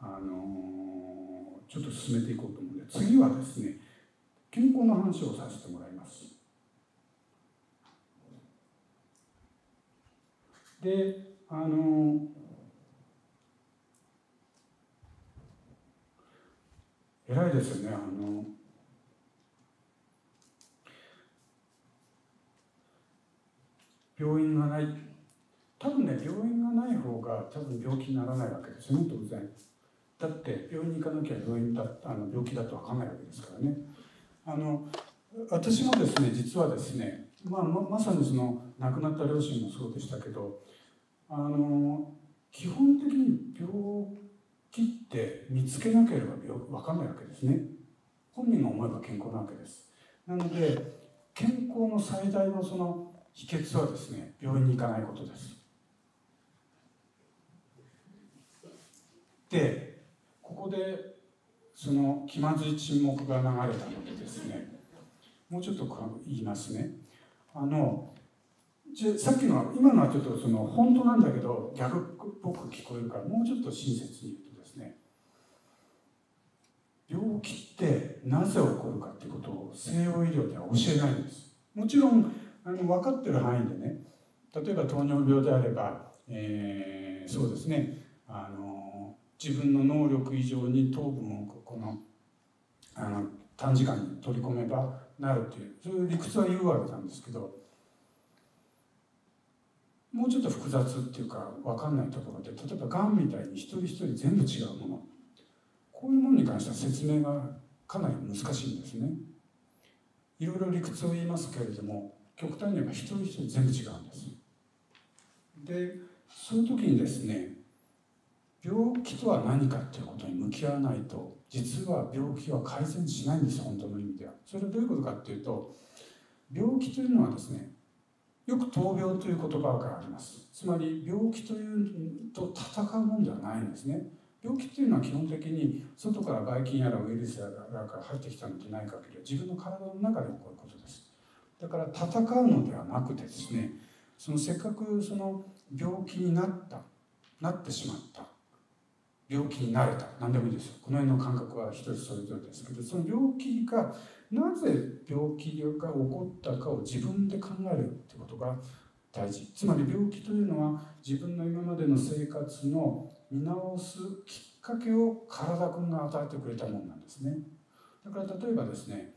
ちょっと進めていこうと思うので、次はですね、健康の話をさせてもらいます。で、偉いですよね。病院がない。多分ね、病院がない方が多分病気にならないわけですよね、当然。だって病院に行かなきゃ病気だと分かんないわけですからね。私もですね、実はですね、まさにその亡くなった両親もそうでしたけど、基本的に病気って見つけなければ分かんないわけですね。本人が思えば健康なわけです。なので健康の最大のその秘訣はですね、病院に行かないことです。で、ここでその気まずい沈黙が流れたのでですね、もうちょっと言いますね。さっきの今のはちょっとその本当なんだけど逆っぽく聞こえるから、もうちょっと親切に言うとですね、病気ってなぜ起こるかっていうことを西洋医療では教えないんです。もちろん分かってる範囲でね、例えば糖尿病であれば、そうですね、自分の能力以上に糖分を短時間に取り込めばなるという、そういう理屈は言うわけなんですけど、もうちょっと複雑っていうか分かんないところで、例えばがんみたいに一人一人全部違うもの、こういうものに関しては説明がかなり難しいんですね。いろいろ理屈を言いますけれども、極端に言えば一人一人全部違うんです。で、そういう時にですね、病気とは何かということに向き合わないと、実は病気は改善しないんです、本当の意味では。それはどういうことかっていうと、病気というのはですね、よく闘病という言葉があります。つまり病気というと戦うものではないんですね。病気というのは基本的に外からばい菌やらウイルスやらが入ってきたのでない限りは自分の体の中で起こることです。だから戦うのではなくてですね、せっかくその病気になってしまった、病気になれた、何でもいいですよ。この辺の感覚は人それぞれですけど、その病気がなぜ病気が起こったかを自分で考えるということが大事。つまり病気というのは自分の今までの生活の見直すきっかけを体君が与えてくれたものなんですね。だから例えばですね、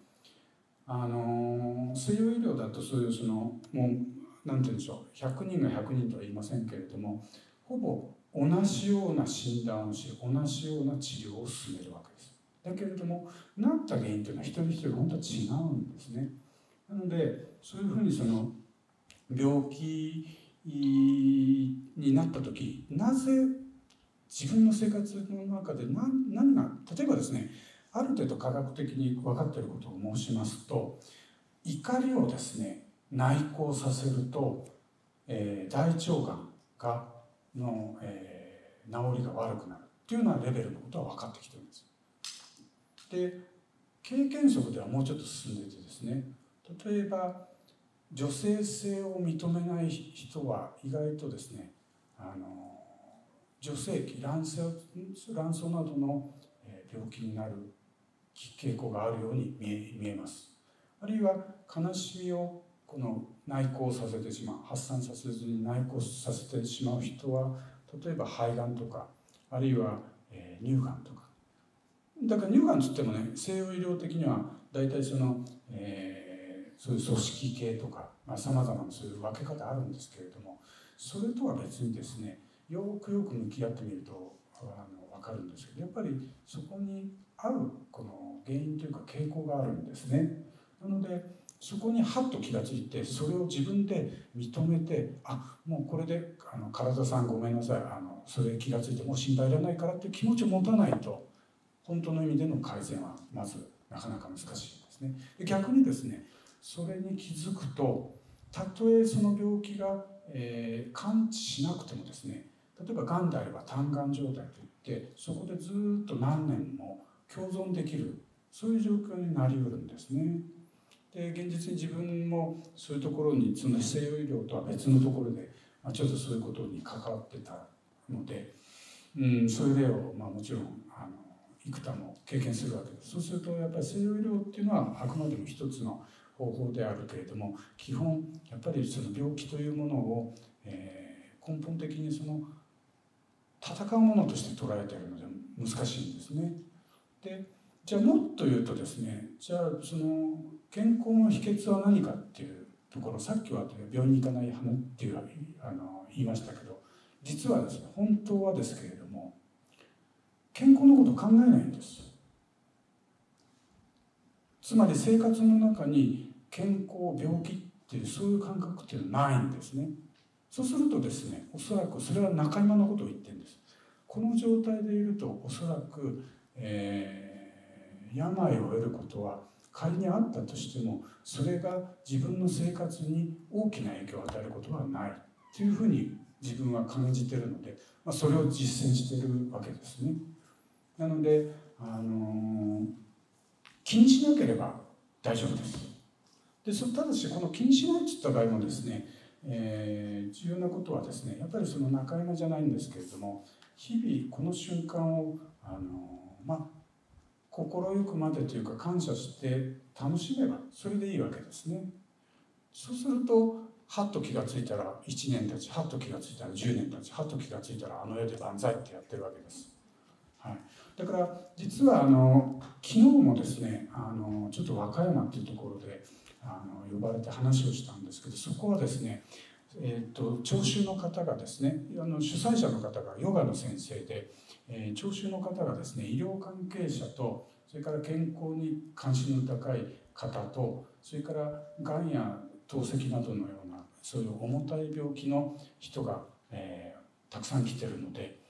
西洋医療だとそういうもう何て言うんでしょう、100人が100人とは言いませんけれども、ほぼ同じような診断をし、同じような治療を進めるわけです。だけれども、なった原因というのは一人一人本当は違うんですね。なので、そういうふうに病気になった時、なぜ自分の生活の中で何が、例えばですね、ある程度科学的に分かっていることを申しますと、怒りをですね内向させると、大腸がんの、治りが悪くなるっていうようなレベルのことは分かってきてるんです。で、経験則ではもうちょっと進んでいてですね、例えば女性性を認めない人は意外とですね、女性器、卵巣などの病気になる傾向があるように見えます。あるいは悲しみを内向させてしまう、発散させずに内向させてしまう人は、例えば肺がんとか、あるいは乳がんとか。だから乳がんといってもね、西洋医療的には大体そういう組織系とかさまざまなそういう分け方あるんですけれども、それとは別にですね、よく向き合ってみると分かるんですけど、やっぱりそこに合うこの原因というか傾向があるんですね。なのでそこにハッと気がついて、それを自分で認めて、もうこれで体さんごめんなさい、それ気がついてもう心配いらないからっていう気持ちを持たないと、本当の意味での改善はまずなかなか難しいんですね。逆にですね、 それに気づくと、たとえその病気が、完治しなくてもですね、例えばがんであれば単がん状態といって、そこでずっと何年も共存できる、そういう状況になりうるんですね。で、現実に自分もそういうところに、その西洋医療とは別のところでちょっとそういうことに関わってたので、そういう例をもちろん幾多も経験するわけです。そうするとやっぱり西洋医療っていうのはあくまでも一つの方法であるけれども、基本やっぱりその病気というものを、根本的にその戦うものとして捉えているので難しいんですね。で、じゃあもっと言うとですね、じゃあその健康の秘訣は何かっていうところ、さっきは病院に行かない派っていう言いましたけど、実はですね、本当はですけれども、健康のことを考えないんです。つまり生活の中に健康、病気っていうそういう感覚っていうのはないんですね。そうするとですね、おそらくそれは中山のことを言ってるんです。この状態でいるとおそらく、病を得ることは仮にあったとしても、それが自分の生活に大きな影響を与えることはないというふうに自分は感じているので、それを実践しているわけですね。なので、気にしなければ大丈夫です。で、ただしこの気にしないといった場合もですね、重要なことはですね、やっぱりその中山じゃないんですけれども、日々この瞬間を心よく待てというか感謝して楽しめばそれでいいわけですね。そうするとはっと気がついたら1年経ち、はっと気がついたら10年経ち、はっと気がついたら世で万歳ってやってるわけです。はい、だから実は昨日もですねちょっと和歌山っていうところで呼ばれて話をしたんですけど、そこはですね、聴衆の方がですね、主催者の方がヨガの先生で、聴衆の方がですね、医療関係者とそれから健康に関心の高い方と、それからがんや透析などのようなそういう重たい病気の人が、たくさん来てるので、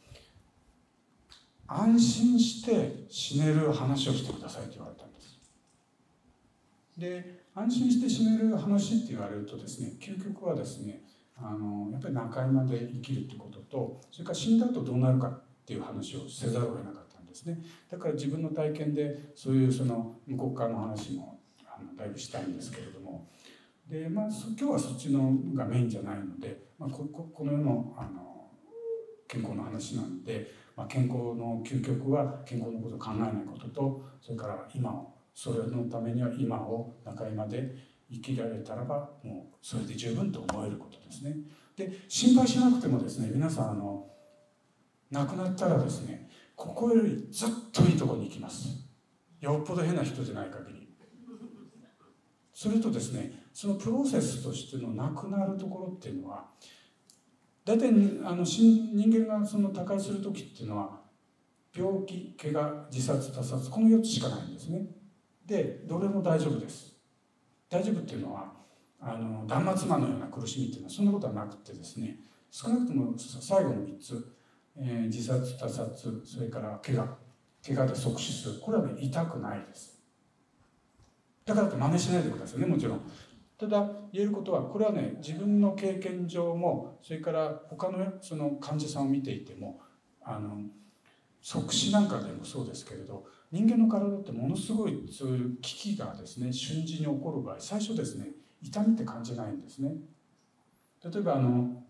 安心して死ねる話をしてくださいと言われたんです。で、安心して死ねる話って言われるとですね、究極はですね、やっぱり中山で生きるってことと、それから死んだ後どうなるかっていう話をせざるを得なかったんですね。だから自分の体験でそういうその向こう側の話もだいぶしたいんですけれども、で、今日はそっちのがメインじゃないので、この世の健康の話なんで、健康の究極は健康のことを考えないことと、それから今を、それのためには今を中山で生きられたらばもうそれで十分と思えることですね。で、心配しなくてもですね、皆さん亡くなったらですね、ここよりずっといいところに行きます。よっぽど変な人じゃない限り。それとですね、そのプロセスとしての亡くなるところっていうのは、大体人間がその他界する時っていうのは病気、怪我、自殺、他殺、この4つしかないんですね。で、どれも大丈夫です。大丈夫っていうのは断末魔のような苦しみっていうのはそんなことはなくてですね、少なくとも最後の3つ、自殺、他殺、それから怪我で即死する、これはね、痛くないです。だからって真似しないでくださいね、もちろん。ただ言えることは、これはね、自分の経験上も、それから他のその患者さんを見ていても、即死なんかでもそうですけれど、人間の体ってものすごいそういう危機がですね、瞬時に起こる場合、最初ですね、痛みって感じないんですね。例えば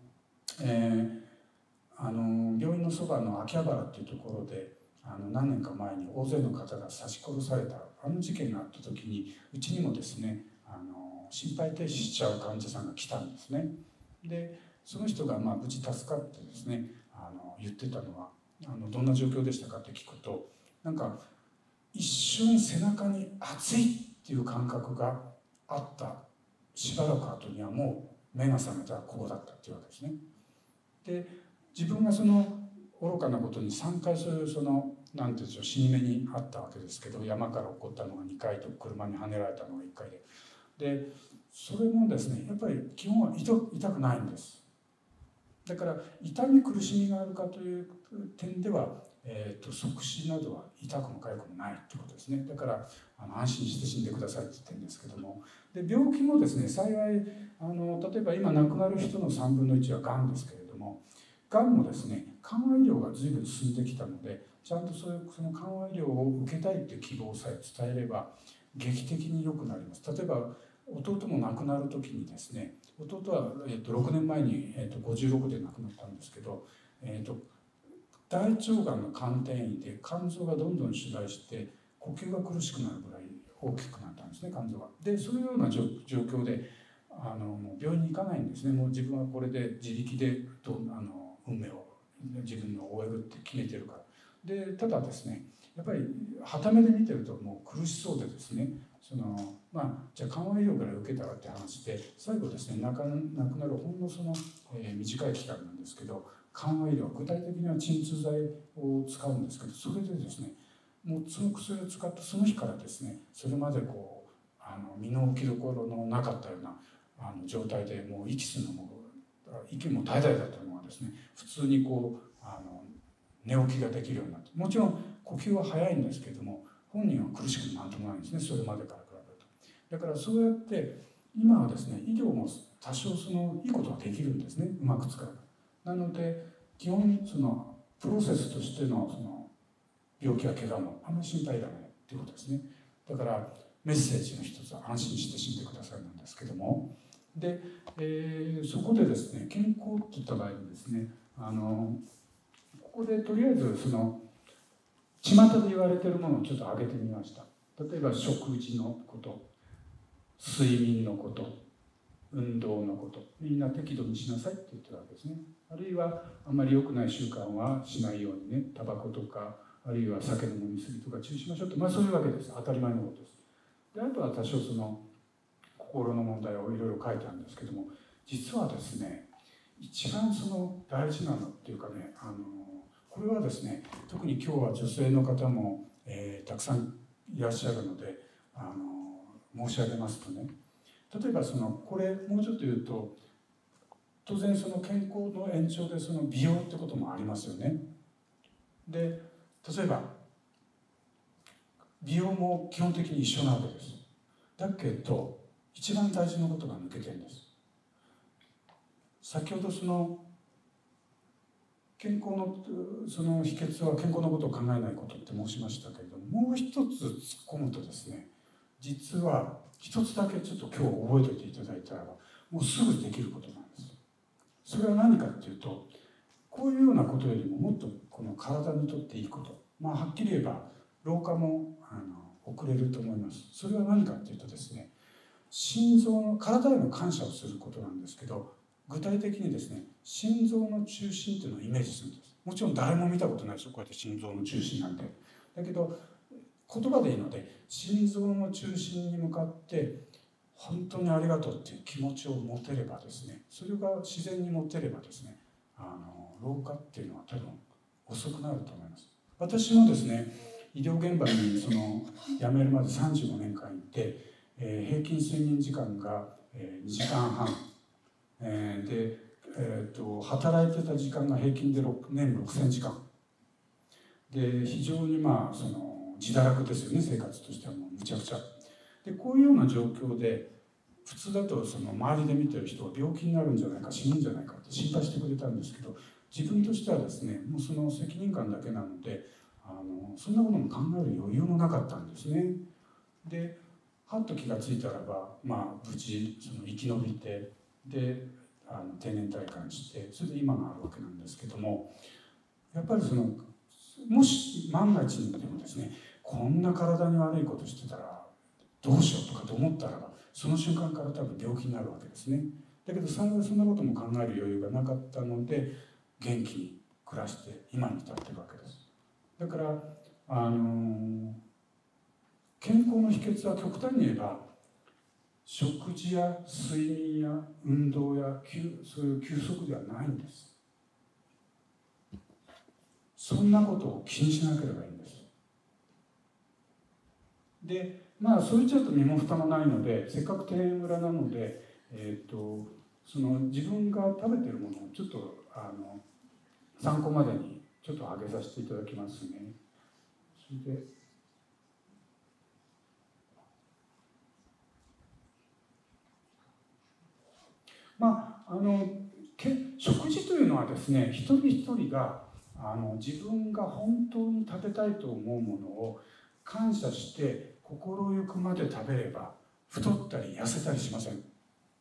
病院のそばの秋葉原っていうところで何年か前に大勢の方が刺し殺された事件があった時に、うちにもですね心肺停止しちゃう患者さんが来たんですね。でその人が無事助かってですね言ってたのはどんな状況でしたかって聞くと、なんか一瞬背中に熱いっていう感覚があったしばらく後にはもう目が覚めたらここだったっていうわけですね。で自分がその愚かなことに3回そういうなんていうんでしょう、死に目にあったわけですけど、山から起こったのが2回と車にはねられたのが1回で、それもですねやっぱり基本は痛くないんです。だから痛み苦しみがあるかという点では即死などは痛くも痒くもないということですね。だから安心して死んでくださいって言ってるんですけども、で病気もですね、幸い例えば今亡くなる人の3分の1はがんですけれども、がんもですね、緩和医療が随分進んできたので、ちゃんとその緩和医療を受けたいっていう希望さえ伝えれば劇的に良くなります。例えば弟も亡くなる時にですね、弟は、6年前に、56で亡くなったんですけど、大腸がんの肝転移で肝臓がどんどん肥大して呼吸が苦しくなるぐらい大きくなったんですね、肝臓が。でそういうような状況でもう病院に行かないんですね。もう自分はこれで自力で運命を自分の終えるって決めてるから。でただですね、やっぱり傍目で見てるともう苦しそうでですね、じゃあ緩和医療から受けたらって話で、最後ですね、亡くなるほんの短い期間なんですけど、緩和医療、具体的には鎮痛剤を使うんですけど、それでですね、もうその薬を使ったその日からですね、それまで身の置きどころのなかったような状態で、もう息するのも息も絶え絶えだったのがですね、普通に寝起きができるようになって、もちろん呼吸は早いんですけども、本人は苦しくもなんともないんですね、それまでから比べると。だからそうやって今はですね、医療も多少いいことができるんですね、うまく使えば。なので基本プロセスとしての病気や怪我もあんまり心配いらないということですね。だからメッセージの一つは安心して死んでくださいなんですけども、で、そこでですね、健康って言った場合にですね、ここでとりあえず巷で言われているものをちょっと挙げてみました。例えば食事のこと、睡眠のこと、運動のこと、みんな適度にしなさいって言ってるわけですね。あるいはあんまり良くない習慣はしないようにね、タバコとかあるいは酒の飲み過ぎとか注意しましょうって、そういうわけです。当たり前のことです。であとは多少心の問題をいろいろ書いてあるんですけども、実はですね、一番大事なのっていうかね、これはですね、特に今日は女性の方も、たくさんいらっしゃるので申し上げますとね、例えばこれもうちょっと言うと、当然健康の延長で美容ってこともありますよね。で例えば美容も基本的に一緒なわけです。だけど一番大事なことが抜けてるんです。先ほど健康の秘訣は健康のことを考えないことって申しましたけれども、もう一つ突っ込むとですね、実は一つだけちょっと今日覚えておいていただいたらもうすぐできることなんです。それは何かっていうと、こういうようなことよりももっとこの体にとっていいこと、はっきり言えば老化も遅れると思います。それは何かっていうとですね、体への感謝をすることなんですけど、具体的にですね、心臓の中心っていうのをイメージするんです。もちろん誰も見たことないですよ、こうやって心臓の中心なんて。だけど言葉でいいので、心臓の中心に向かって本当にありがとうっていう気持ちを持てればですね、それが自然に持てればですね、老化っていうのは多分遅くなると思います。私もですね、医療現場に辞めるまで35年間いて、平均睡眠時間が2時間半、で、働いてた時間が平均で年6000時間で、非常に自堕落ですよね、生活としてはもうむちゃくちゃで、こういうような状況で普通だと周りで見てる人は病気になるんじゃないか、死ぬんじゃないかって心配してくれたんですけど、自分としてはですね、もう責任感だけなのでそんなことも考える余裕もなかったんですね。ではっと気がついたらば、無事生き延びて、で定年退官して、それで今があるわけなんですけども、やっぱりもし万が一にでもですね、こんな体に悪いことしてたらどうしようとかと思ったらば、その瞬間から多分病気になるわけですね。だけど幸いそんなことも考える余裕がなかったので、元気に暮らして今に至ってるわけです。だから健康の秘訣は極端に言えば、食事や睡眠や運動やそういう休息ではないんです。そんなことを気にしなければいいんです。でそう言っちゃうと身も蓋もないので、せっかく庭園村なので、自分が食べてるものをちょっと参考までにちょっと上げさせていただきますね。それで食事というのはですね、一人一人が自分が本当に食べたいと思うものを感謝して心ゆくまで食べれば太ったり痩せたりしません。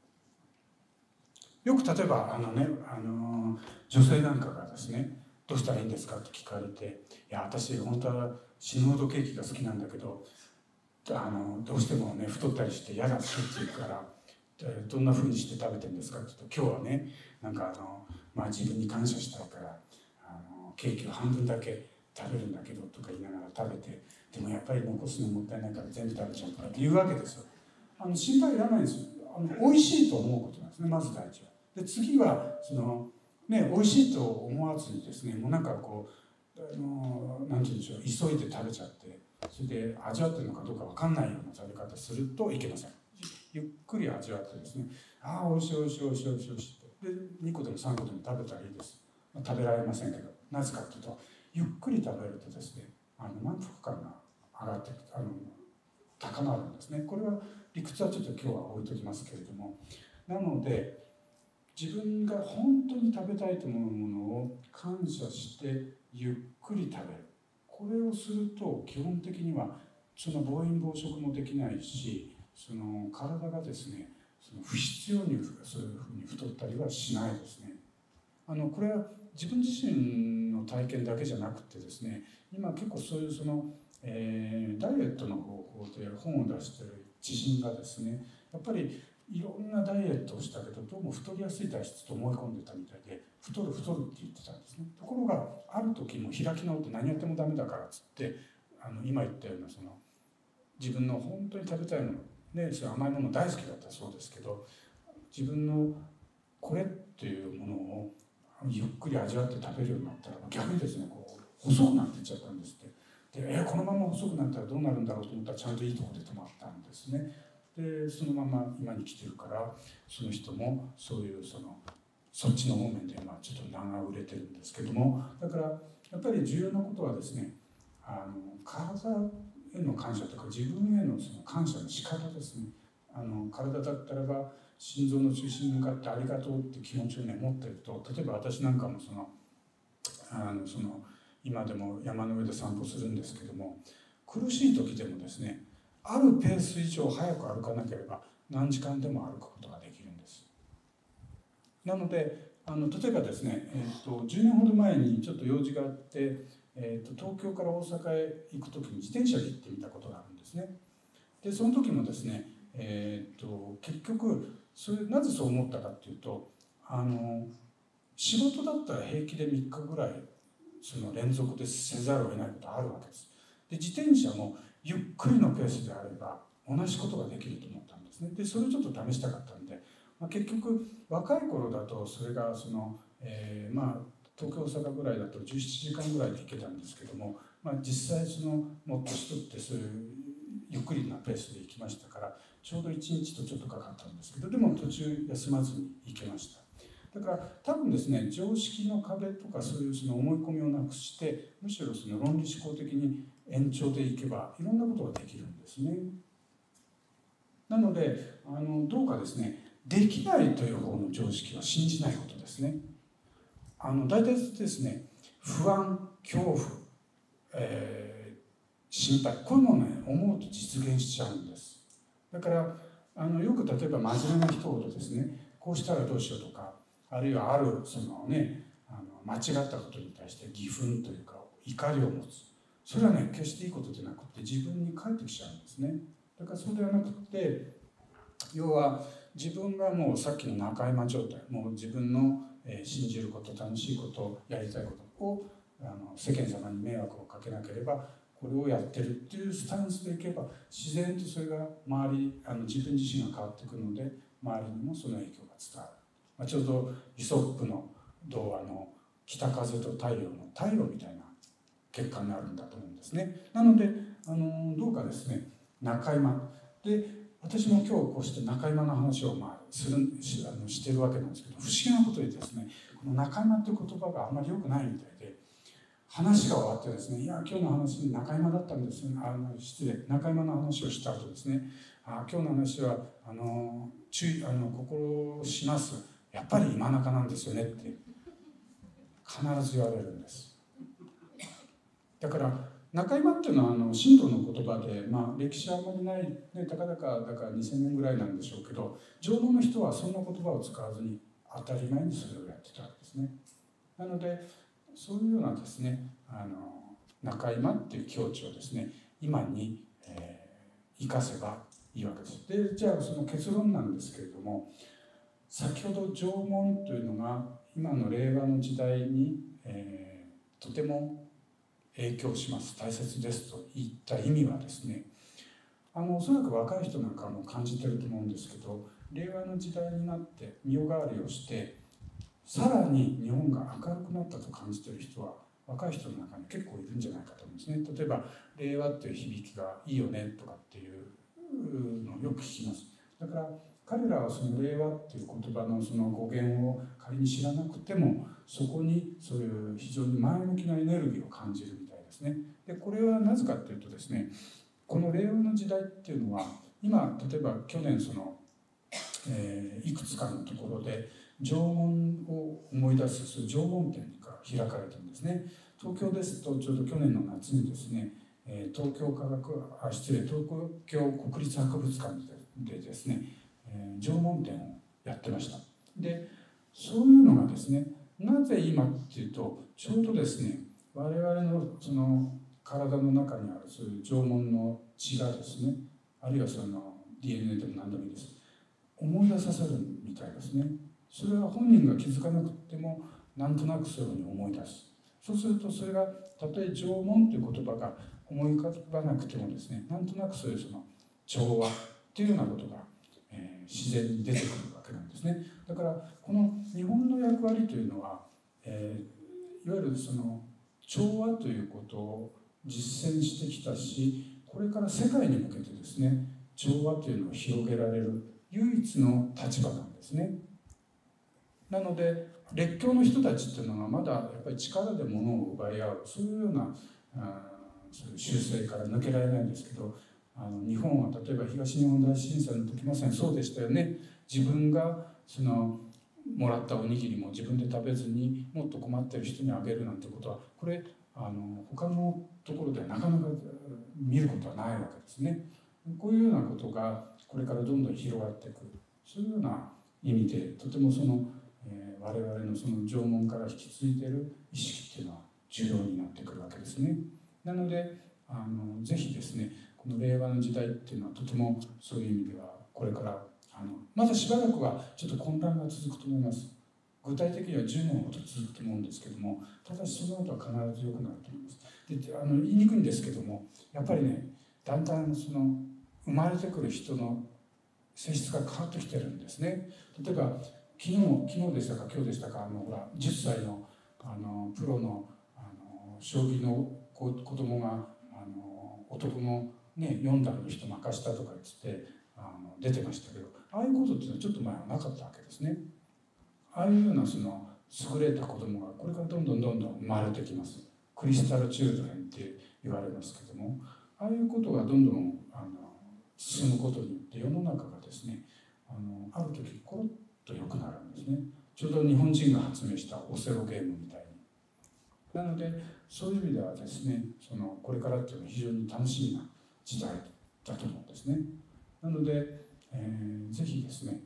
よく例えば女性なんかがですね、どうしたらいいんですかと聞かれて、いや私本当は死ぬほどケーキが好きなんだけどどうしてもね太ったりして嫌だって言うからどんなふうにして食べてるんですかって言うと、今日はねなんか自分に感謝したいからケーキを半分だけ食べるんだけどとか言いながら食べて、でもやっぱり残すのもったいないから全部食べちゃうからって言うわけですよ。心配いらないんですよ。美味しいと思うことなんですね、まず第一は。で次は美味しいと思わずにですね、もうなんかこうなんて言うんでしょう、急いで食べちゃってそれで味わってるのかどうか分かんないような食べ方するといけません。ゆっくり味わってですね、ああ美味しい美味しい美味しい美味しい美味しいで2個でも3個でも食べたらいいです。食べられませんけど、なぜかというとゆっくり食べるとですね満腹感が上がって高まるんですね。これは理屈はちょっと今日は置いときますけれども、なので自分が本当に食べたいと思うものを感謝してゆっくり食べる、これをすると基本的には暴飲暴食もできないし、体がですね不必要にそういうふうに太ったりはしないですね。これは自分自身の体験だけじゃなくてですね、今結構そういうダイエットの方法で本を出している知人がですね、やっぱりいろんなダイエットをしたけどどうも太りやすい体質と思い込んでたみたいで、太る太るって言ってたんですね。ところがある時も開き直って何やってもダメだからっつって今言ったような自分の本当に食べたいものね、それ甘いもの大好きだったそうですけど、自分のこれっていうものをゆっくり味わって食べるようになったら逆にですね細くなっていっちゃったんですって。でこのまま細くなったらどうなるんだろうと思ったらちゃんといいところで止まったんですね。でそのまま今に来てるから、その人もそういうそっちの方面でちょっと名が売れてるんですけども、だからやっぱり重要なことはですね、体への感謝とか自分への感謝の仕方ですね。体だったらば心臓の中心に向かってありがとうって気持ちをね持ってると、例えば私なんかも今でも山の上で散歩するんですけども、苦しい時でもですねあるペース以上早く歩かなければ何時間でも歩くことができるんです。なので例えばですね、10年ほど前にちょっと用事があって、東京から大阪へ行く時に自転車で行ってみたことがあるんですね。でその時もですね、結局なぜそう思ったかっていうと、仕事だったら平気で3日ぐらい連続でせざるを得ないことあるわけです。で自転車もゆっくりのペースであれば同じことができると思ったんですね。でそれをちょっと試したかったんで、結局若い頃だとそれが東京大阪ぐらいだと17時間ぐらいで行けたんですけども、実際もっとしとってそういうゆっくりなペースで行きましたから、ちょうど1日とちょっとかかったんですけど、でも途中休まずに行けました。だから多分ですね、常識の壁とかそういう思い込みをなくして、むしろ論理思考的に延長でいけばいろんなことができるんですね。なのでどうかですね、できないという方の常識は信じないことですね。大体ですね、不安、恐怖、心配、こういうものをね思うと実現しちゃうんです。だからよく例えば真面目な人ほどですね、こうしたらどうしようとか、あるいはある間違ったことに対して義憤というか怒りを持つ、それはね決していいことでなくて自分に返ってきちゃうんですね。だからそうではなくて、要は自分がもうさっきの中山状態、もう自分の信じること、楽しいこと、やりたいことを世間様に迷惑をかけなければこれをやってるっていうスタンスでいけば、自然とそれが周り自分自身が変わってくるので、周りにもその影響が伝わる。ちょうどイソップの童話の北風と太陽の太陽みたいな結果になるんだと思うんですね。なのでどうかですね、中山で、私も今日こうして中山の話をしてるわけなんですけど、不思議なことにですね、この中山っていう言葉があんまり良くないみたいで、 話が終わってですね、いや、今日の話、中山だったんですよ、失礼、中山の話をした後ですね、今日の話は、心します。やっぱり今中なんですよねって必ず言われるんです。だから中山っていうのは神道の言葉で、歴史はあんまりない、ね、たかだか2000年ぐらいなんでしょうけど、縄文の人はそんな言葉を使わずに当たり前にそれをやってたわけですね。なのでそういうようなですね、中山っていう境地をですね、今に、生かせばいいわけです。で、じゃあその結論なんですけれども、先ほど縄文というのが今の令和の時代に、とても影響します、大切ですといった意味はですね、おそらく若い人なんかも感じてると思うんですけど、令和の時代になって身代替わりをしてさらに日本が明るくなったと感じている人は若い人の中に結構いるんじゃないかと思うんですね。例えば令和っていう響きがいいよねとかっていうのをよく聞きます。だから彼らはその令和っていう言葉のその語源を仮に知らなくても、そこにそういう非常に前向きなエネルギーを感じるみたいですね。でこれはなぜかというとですね、この令和の時代っていうのは今例えば去年いくつかのところで縄文を思い出すそういう縄文展が開かれてるんですね。東京ですとちょうど去年の夏にですね、東京国立博物館でですね、縄文展をやってました。でそういうのがですね、なぜ今っていうと、ちょうどですね、我々のその体の中にあるそういう縄文の血がですね、あるいはその DNA でも何でもいいです、思い出させるみたいですね。それは本人が気づかなくてもなんとなくそういうふうに思い出す。そうするとそれがたとえ縄文という言葉が思い浮かばなくてもですね、なんとなくそういうその調和っていうようなことが、自然に出てくるわけなんですね。だからこの日本の役割というのは、いわゆるその調和ということを実践してきたし、これから世界に向けてですね、調和というのを広げられる唯一の立場なんですね。なので列強の人たちっていうのはまだやっぱり力で物を奪い合う、そういうようなそういう習性から抜けられないんですけど、日本は例えば東日本大震災の時まさにそうでしたよね。自分がそのもらったおにぎりも自分で食べずにもっと困ってる人にあげるなんてことは、これ他のところではなかなか見ることはないわけですね。こういうようなことがこれからどんどん広がってくる、そういうような意味でとてもその、我々のその縄文から引き継いでいる意識っていうのは重要になってくるわけですね。なのでぜひですね、この令和の時代っていうのはとてもそういう意味ではこれからまだしばらくはちょっと混乱が続くと思います。具体的には10年ほど続くと思うんですけども、ただしその後は必ず良くなると思います。で言いにくいんですけども、やっぱりね、だんだんその生まれてくる人の性質が変わってきてるんですね。例えば昨日でしたか今日でしたか、ほら10歳のプロの将棋の子供が男のね4段の人負かしたとか言って出てましたけど、ああいうことっていうのはちょっと前はなかったわけですね。ああいうようなその優れた子供がこれからどんどん生まれてきます。クリスタルチルドレンって言われますけども、ああいうことがどんどん進むことによって世の中がですね、ある時コロッと良くなるんですね。ちょうど日本人が発明したオセロゲームみたいに。なのでそういう意味ではですね、これからっていうのは非常に楽しみな時代だと思うんですね。なので、ぜひですね、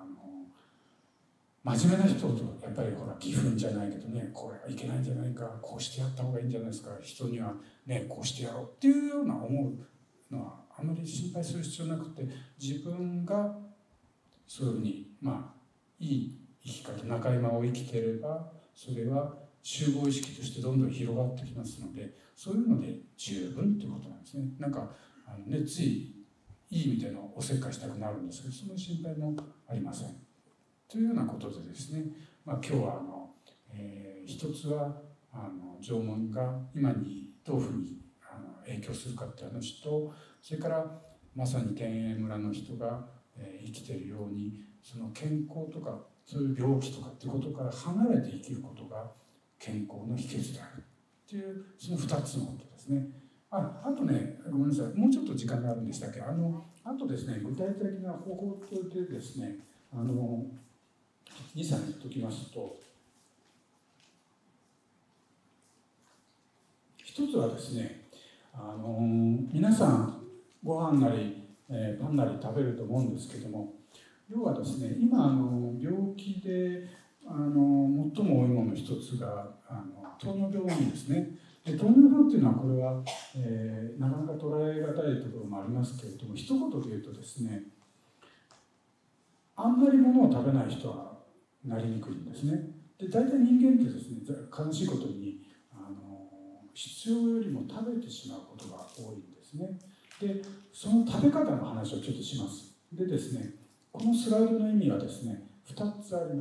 真面目な人とやっぱりほら義憤じゃないけどね、これはいけないんじゃないか、こうしてやった方がいいんじゃないですか、人にはねこうしてやろうっていうような思うのはあまり心配する必要なくて、自分がそういうふうにいい生き方、中山を生きていればそれは集合意識としてどんどん広がってきますので、そういうので十分ということなんですね。なんかついいい意味でのおせっかいしたくなるんですけど、その心配もありません。というようなことでですね、今日は一つは縄文が今にどういうふうに影響するかっていう話と、それからまさに天栄村の人が生きているように、その健康とかそういう病気とかっていうことから離れて生きることが健康の秘訣である。 っていうその2つのことですね。あとね、ごめんなさい、もうちょっと時間があるんでしたっけ。あとですね、具体的な方法でですね、2、3言っておきますと、一つはですね、皆さんご飯なり、パンなり食べると思うんですけども、要はですね、今病気で最も多いものの一つが糖尿病なんですね。で糖尿病っていうのはこれは、なかなか捉え難いところもありますけれども、一言で言うとですね、あんまりものを食べない人はなりにくいんですね。で大体人間ってですね、悲しいことに必要よりも食べてしまうことが多いんですね。でその食べ方の話をちょっとします。でですね、このスライドの意味はですね、2つあります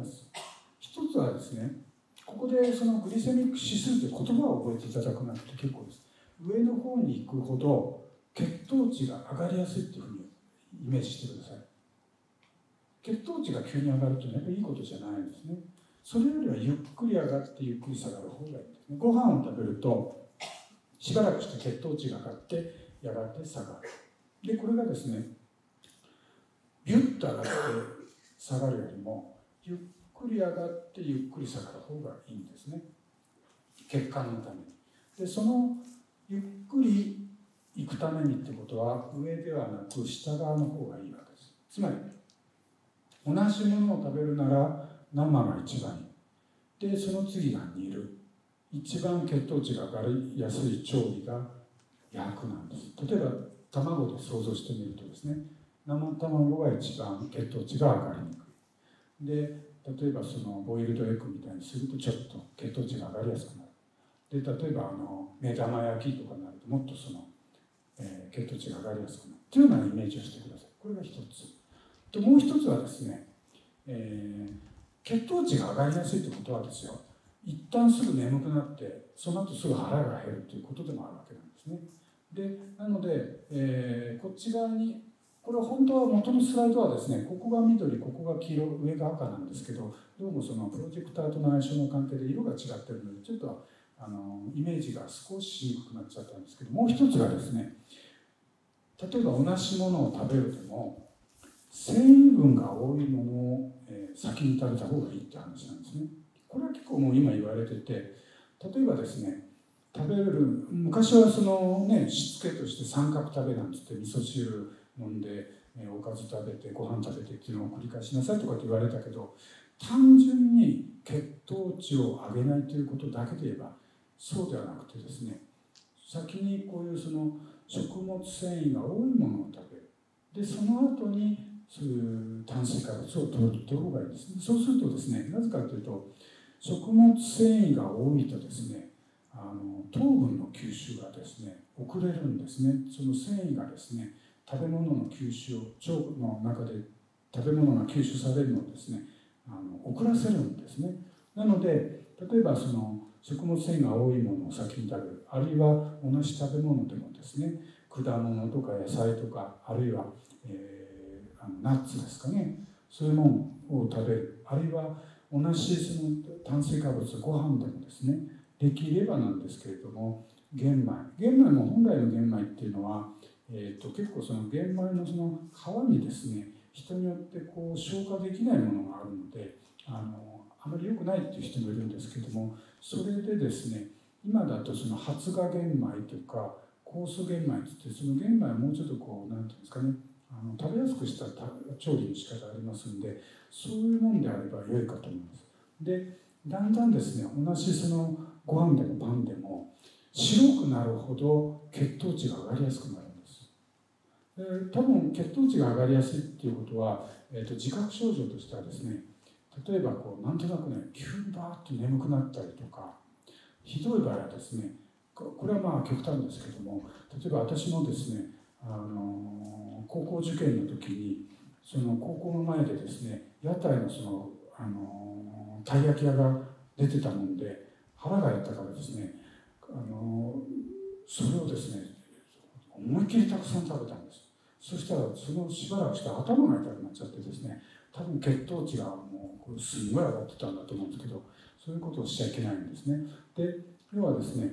。1つはですね、ここでそのグリセミック指数という言葉を覚えていただくなくて結構です。上の方に行くほど血糖値が上がりやすいというふうにイメージしてください。血糖値が急に上がるというのはやっぱりいいことじゃないんですね。それよりはゆっくり上がってゆっくり下がる方がいいんですね。ご飯を食べるとしばらくして血糖値が上がってやがて下がる。でこれがですね、ビュッと上がって下がるよりもゆっくり上がってゆっくり下がる方がいいんですね、血管のために。でそのゆっくり行くためにってことは上ではなく下側の方がいいわけです。つまり同じものを食べるなら生が一番いい。でその次が煮る。一番血糖値が上がりやすい調理が焼くなんです。例えば卵で想像してみるとですね、生卵が一番血糖値が上がりにくい。で例えばそのボイルドエッグみたいにするとちょっと血糖値が上がりやすくなる。で例えば目玉焼きとかになるともっとその、血糖値が上がりやすくなるというようなイメージをしてください。これが一つ。でもう一つはですね、血糖値が上がりやすいということはですよ、一旦すぐ眠くなってその後すぐ腹が減るということでもあるわけなんですね。でなので、こっち側にこれは本当は元のスライドはですね、ここが緑ここが黄色上が赤なんですけど、どうもそのプロジェクターとの相性の関係で色が違ってるのでちょっとイメージが少ししにくくなっちゃったんですけど、もう一つがですね、例えば同じものを食べるでも繊維分が多いものを先に食べた方がいいって話なんですね。これは結構もう今言われてて、例えばですね、食べる昔はそのね、しつけとして三角食べなんつって味噌汁飲んでおかず食べてご飯食べてっていうのを繰り返しなさいとかって言われたけど、単純に血糖値を上げないということだけで言えばそうではなくてですね、先にこういうその食物繊維が多いものを食べる。でその後にそういう炭水化物を取るという方がいいですね。そうするとですね、なぜかというと食物繊維が多いとですね、糖分の吸収がですね遅れるんですね。その繊維がですね、食べ物の吸収を腸の中で食べ物が吸収されるのをですね遅らせるんですね。なので例えばその食物繊維が多いものを先に食べる、あるいは同じ食べ物でもですね、果物とか野菜とか、あるいは、ナッツですかね、そういうものを食べる、あるいは同じその炭水化物ご飯でもですね、できればなんですけれども玄米も本来の玄米っていうのは、結構その玄米のその皮にですね、人によってこう消化できないものがあるのであまり良くないっていう人もいるんですけども、それでですね、今だとその発芽玄米とか酵素玄米っていって、その玄米をもうちょっとこう何ていうんですかね、食べやすくした調理の仕方ありますんで、そういうもんであれば良いかと思います。でだんだんですね、同じそのご飯でもパンでも白くなるほど血糖値が上がりやすくなるんです。多分血糖値が上がりやすいっていうことは、自覚症状としてはですね、例えばこうなんとなくね、急にバーッと眠くなったりとか、ひどい場合はですね、これはまあ極端ですけども、例えば私もですね、高校受験の時にその高校の前でですね、屋台のそのたい焼き屋が出てたもんで腹が減ったからですね、それをですね思いっきりたくさん食べたんです。そしたらそのしばらくして頭が痛くなっちゃってですね、多分血糖値がもうすごい上がってたんだと思うんですけど、そういうことをしちゃいけないんですね。で要はですね、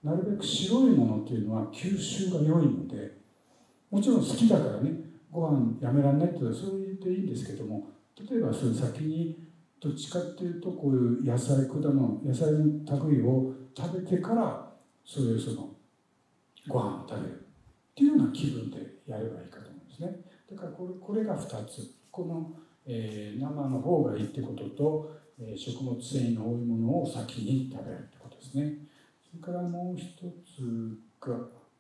なるべく白いものっていうのは吸収が良いので、もちろん好きだからね、ご飯やめられないっていうのはそれでいいんですけども、例えばその先にどっちかっていうとこういう野菜、果物、野菜の類を食べてからそういうそのご飯を食べるっていうような気分でやればいいかと思うんですね。だからこれが2つ、この、生の方がいいってことと、食物繊維の多いものを先に食べるってことですね。それからもう一つが、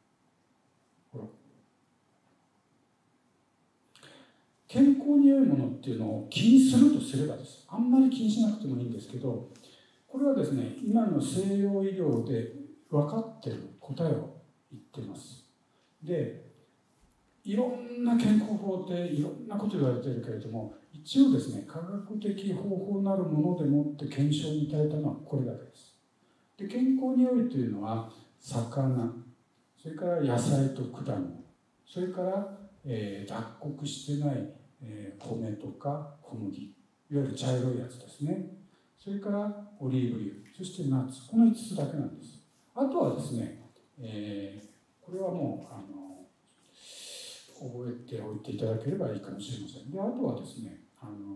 健康に良いものっていうのを気にするとすればです。あんまり気にしなくてもいいんですけど、これはですね、今の西洋医療で分かっている答えを言っています。で、いろんな健康法でいろんなこと言われているけれども、一応ですね、科学的方法なるものでもって検証に至えたのはこれだけです。で、健康に良いというのは魚、それから野菜と果物、それから、脱穀してない、米とか小麦、いわゆる茶色いやつですね。それからオリーブ油、そしてナッツ、この5つだけなんです。あとはですね、これはもう覚えておいていただければいいかもしれません。で、あとはですね、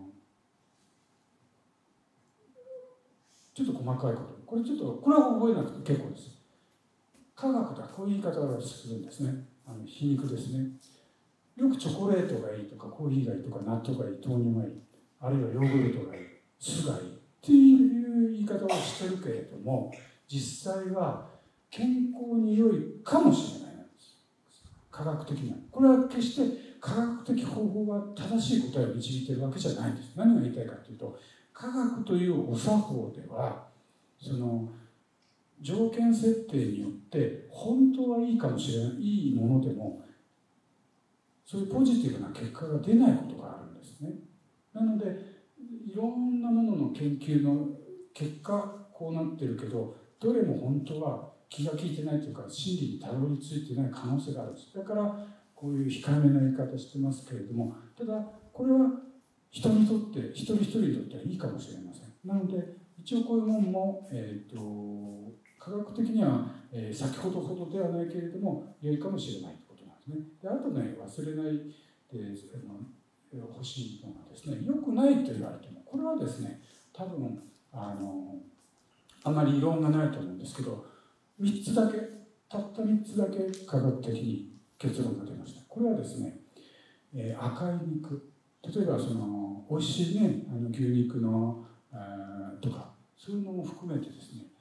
ちょっと細かいこと、これは覚えなくて結構です。科学だ、こういう言い方をするんですね。皮肉ですね。よくチョコレートがいいとか、コーヒーがいいとか、納豆がいい、豆乳がいい、あるいはヨーグルトがいい、酢がいいっていう言い方をしてるけれども、実際は健康に良いかもしれないんです。科学的には。これは決して科学的方法が正しい答えを導いているわけじゃないんです。何が言いたいかというと、科学というお作法では、その条件設定によって本当はいいかもしれない、いいものでも、そういうポジティブな結果が出ないことがあるんですね。なので、いろんなものの研究の結果、こうなってるけど、どれも本当は気が利いてないというか、真理にたどり着いてない可能性があるんです。だから、こういう控えめな言い方してますけれども、ただ、これは人にとって、一人一人にとってはいいかもしれません。なので、一応こういうものも、科学的には、先ほどほどではないけれども、良いかもしれない。で、あとね、忘れないで欲しいのがですね、良くないと言われても、これはですね、多分あんまり異論がないと思うんですけど、3つだけ、たった3つだけ科学的に結論が出ました。これはですね、赤い肉、例えばその美味しいね、牛肉のとか、そういうのも含めてですね、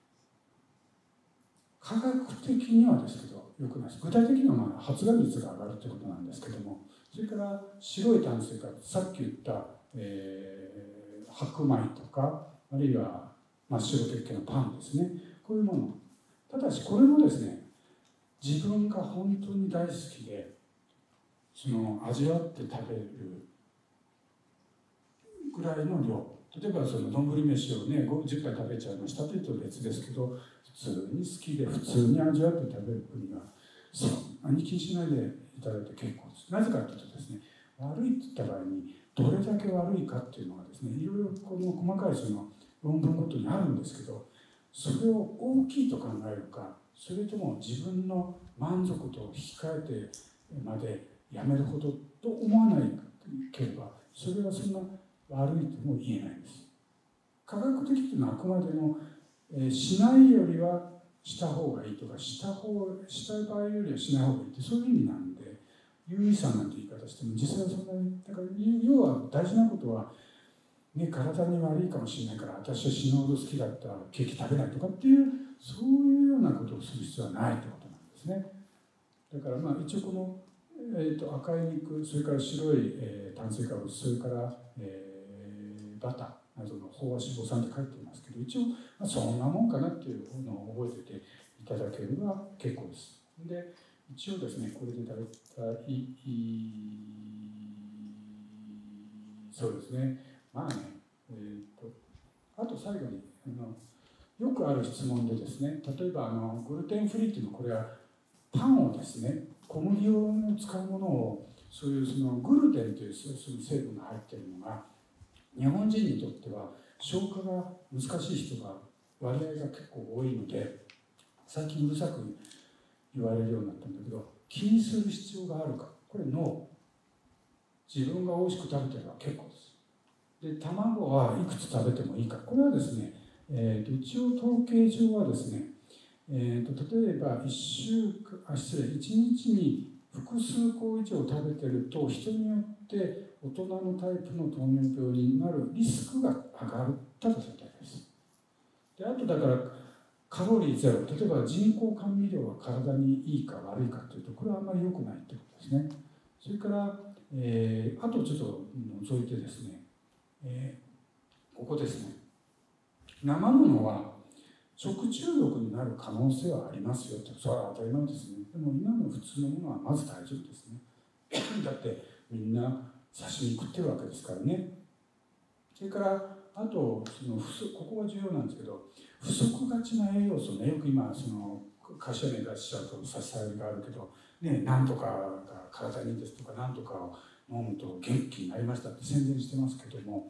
科学的にはですけど良くないです。具体的には発芽率が上がるということなんですけども、それから白い炭水化物、さっき言った、白米とか、あるいは真っ白血系のパンですね、こういうもの。ただしこれもですね、自分が本当に大好きでその味わって食べるぐらいの量、例えばその丼飯をね10回食べちゃいましたというと別ですけど、普通に好きで普通に味わって食べる分にはそんなに気にしないでいただいて結構です。なぜかというとですね、悪いって言った場合にどれだけ悪いかっていうのがですね、いろいろこの細かいその論文ごとにあるんですけど、それを大きいと考えるか、それとも自分の満足度を控えてまでやめるほどと思わないければ、それはそんな悪いとも言えないんです。科学的というのはあくまでも、しないよりはした方がいいとか、した場合よりはしない方がいいって、そういう意味なんで、有意産なんて言い方しても実際はそんなに、だから要は大事なことは、ね、体に悪いかもしれないから私は死ぬほど好きだったらケーキ食べないとかっていう、そういうようなことをする必要はないってことなんですね。だから一応この、赤い肉、それから白い、炭水化物、それから、バターなどの飽和脂肪酸って書いていますけど、一応、そんなもんかなっていうのを覚えてていただければ結構です。で、一応ですね、これで大体そうですね、あと最後によくある質問でですね、例えばグルテンフリーっていうのは、これはパンをですね、小麦を使うものを、そういうそのグルテンというその成分が入っているのが、日本人にとっては消化が難しい人が割合が結構多いので、 最近うるさく言われるようになったんだけど、気にする必要があるか、これノー。自分が美味しく食べてれば結構です。で、卵はいくつ食べてもいいか、これはですね、一応統計上はですね、例えば1日に複数個以上食べてると、人によって大人のタイプの糖尿病になるリスクが上がったとされています。で、あとだからカロリーゼロ、例えば人工甘味料は体にいいか悪いかというと、これはあんまり良くないということですね。それから、あとちょっと除いてですね、ここですね、生ものは食中毒になる可能性はありますよって、それは当たり前ですね。でも今の普通のものはまず大丈夫ですね。だってみんな刺身食ってるわけですからね。それからあとここが重要なんですけど、不足がちな栄養素ね、よく今柏根がしちゃうと差し障りがあるけど、ね、なんとかが体にいいですとか、なんとかを飲むと元気になりましたって宣伝してますけども、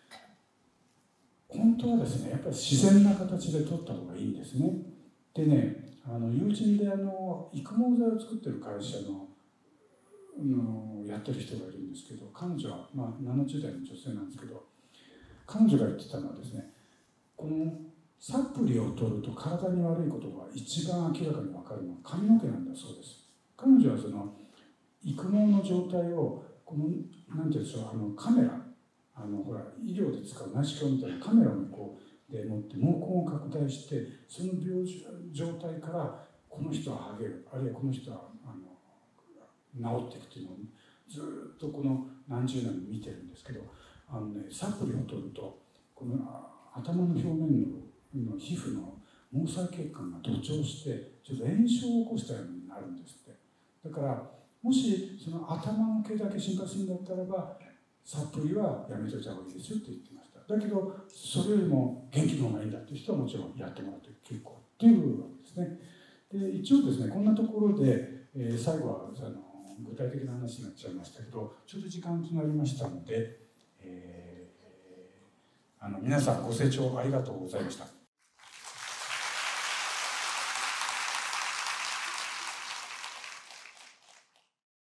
本当はですね、やっぱり自然な形で取った方がいいんですね。でね、友人で育毛剤を作ってる会社のやってる人がいるんですけど、彼女は、70代の女性なんですけど、彼女が言ってたのはですね、このサプリを取ると体に悪いことが一番明らかに分かるのは髪の毛なんだそうです。彼女は育毛の状態をなんていうんでしょう、カメラ、ほら医療で使う内視鏡みたいなカメラので持って毛根を拡大して、その状態からこの人はハゲる、あるいはこの人は治っていくっていうのをずっとこの何十年も見てるんですけど、サプリを取るとこの頭の表面の皮膚の毛細血管が土調してちょっと炎症を起こしたようになるんですって。だからもしその頭の毛だけ心配するんだったらば、サプリはやめといた方がいいですよって言ってました。だけどそれよりも元気の方がいいんだっていう人はもちろんやってもらって結構っていうわけですね。で、一応ですね、こんなところで、最後は具体的な話になっちゃいましたけど、ちょっと時間となりましたので、皆さんご清聴ありがとうございました。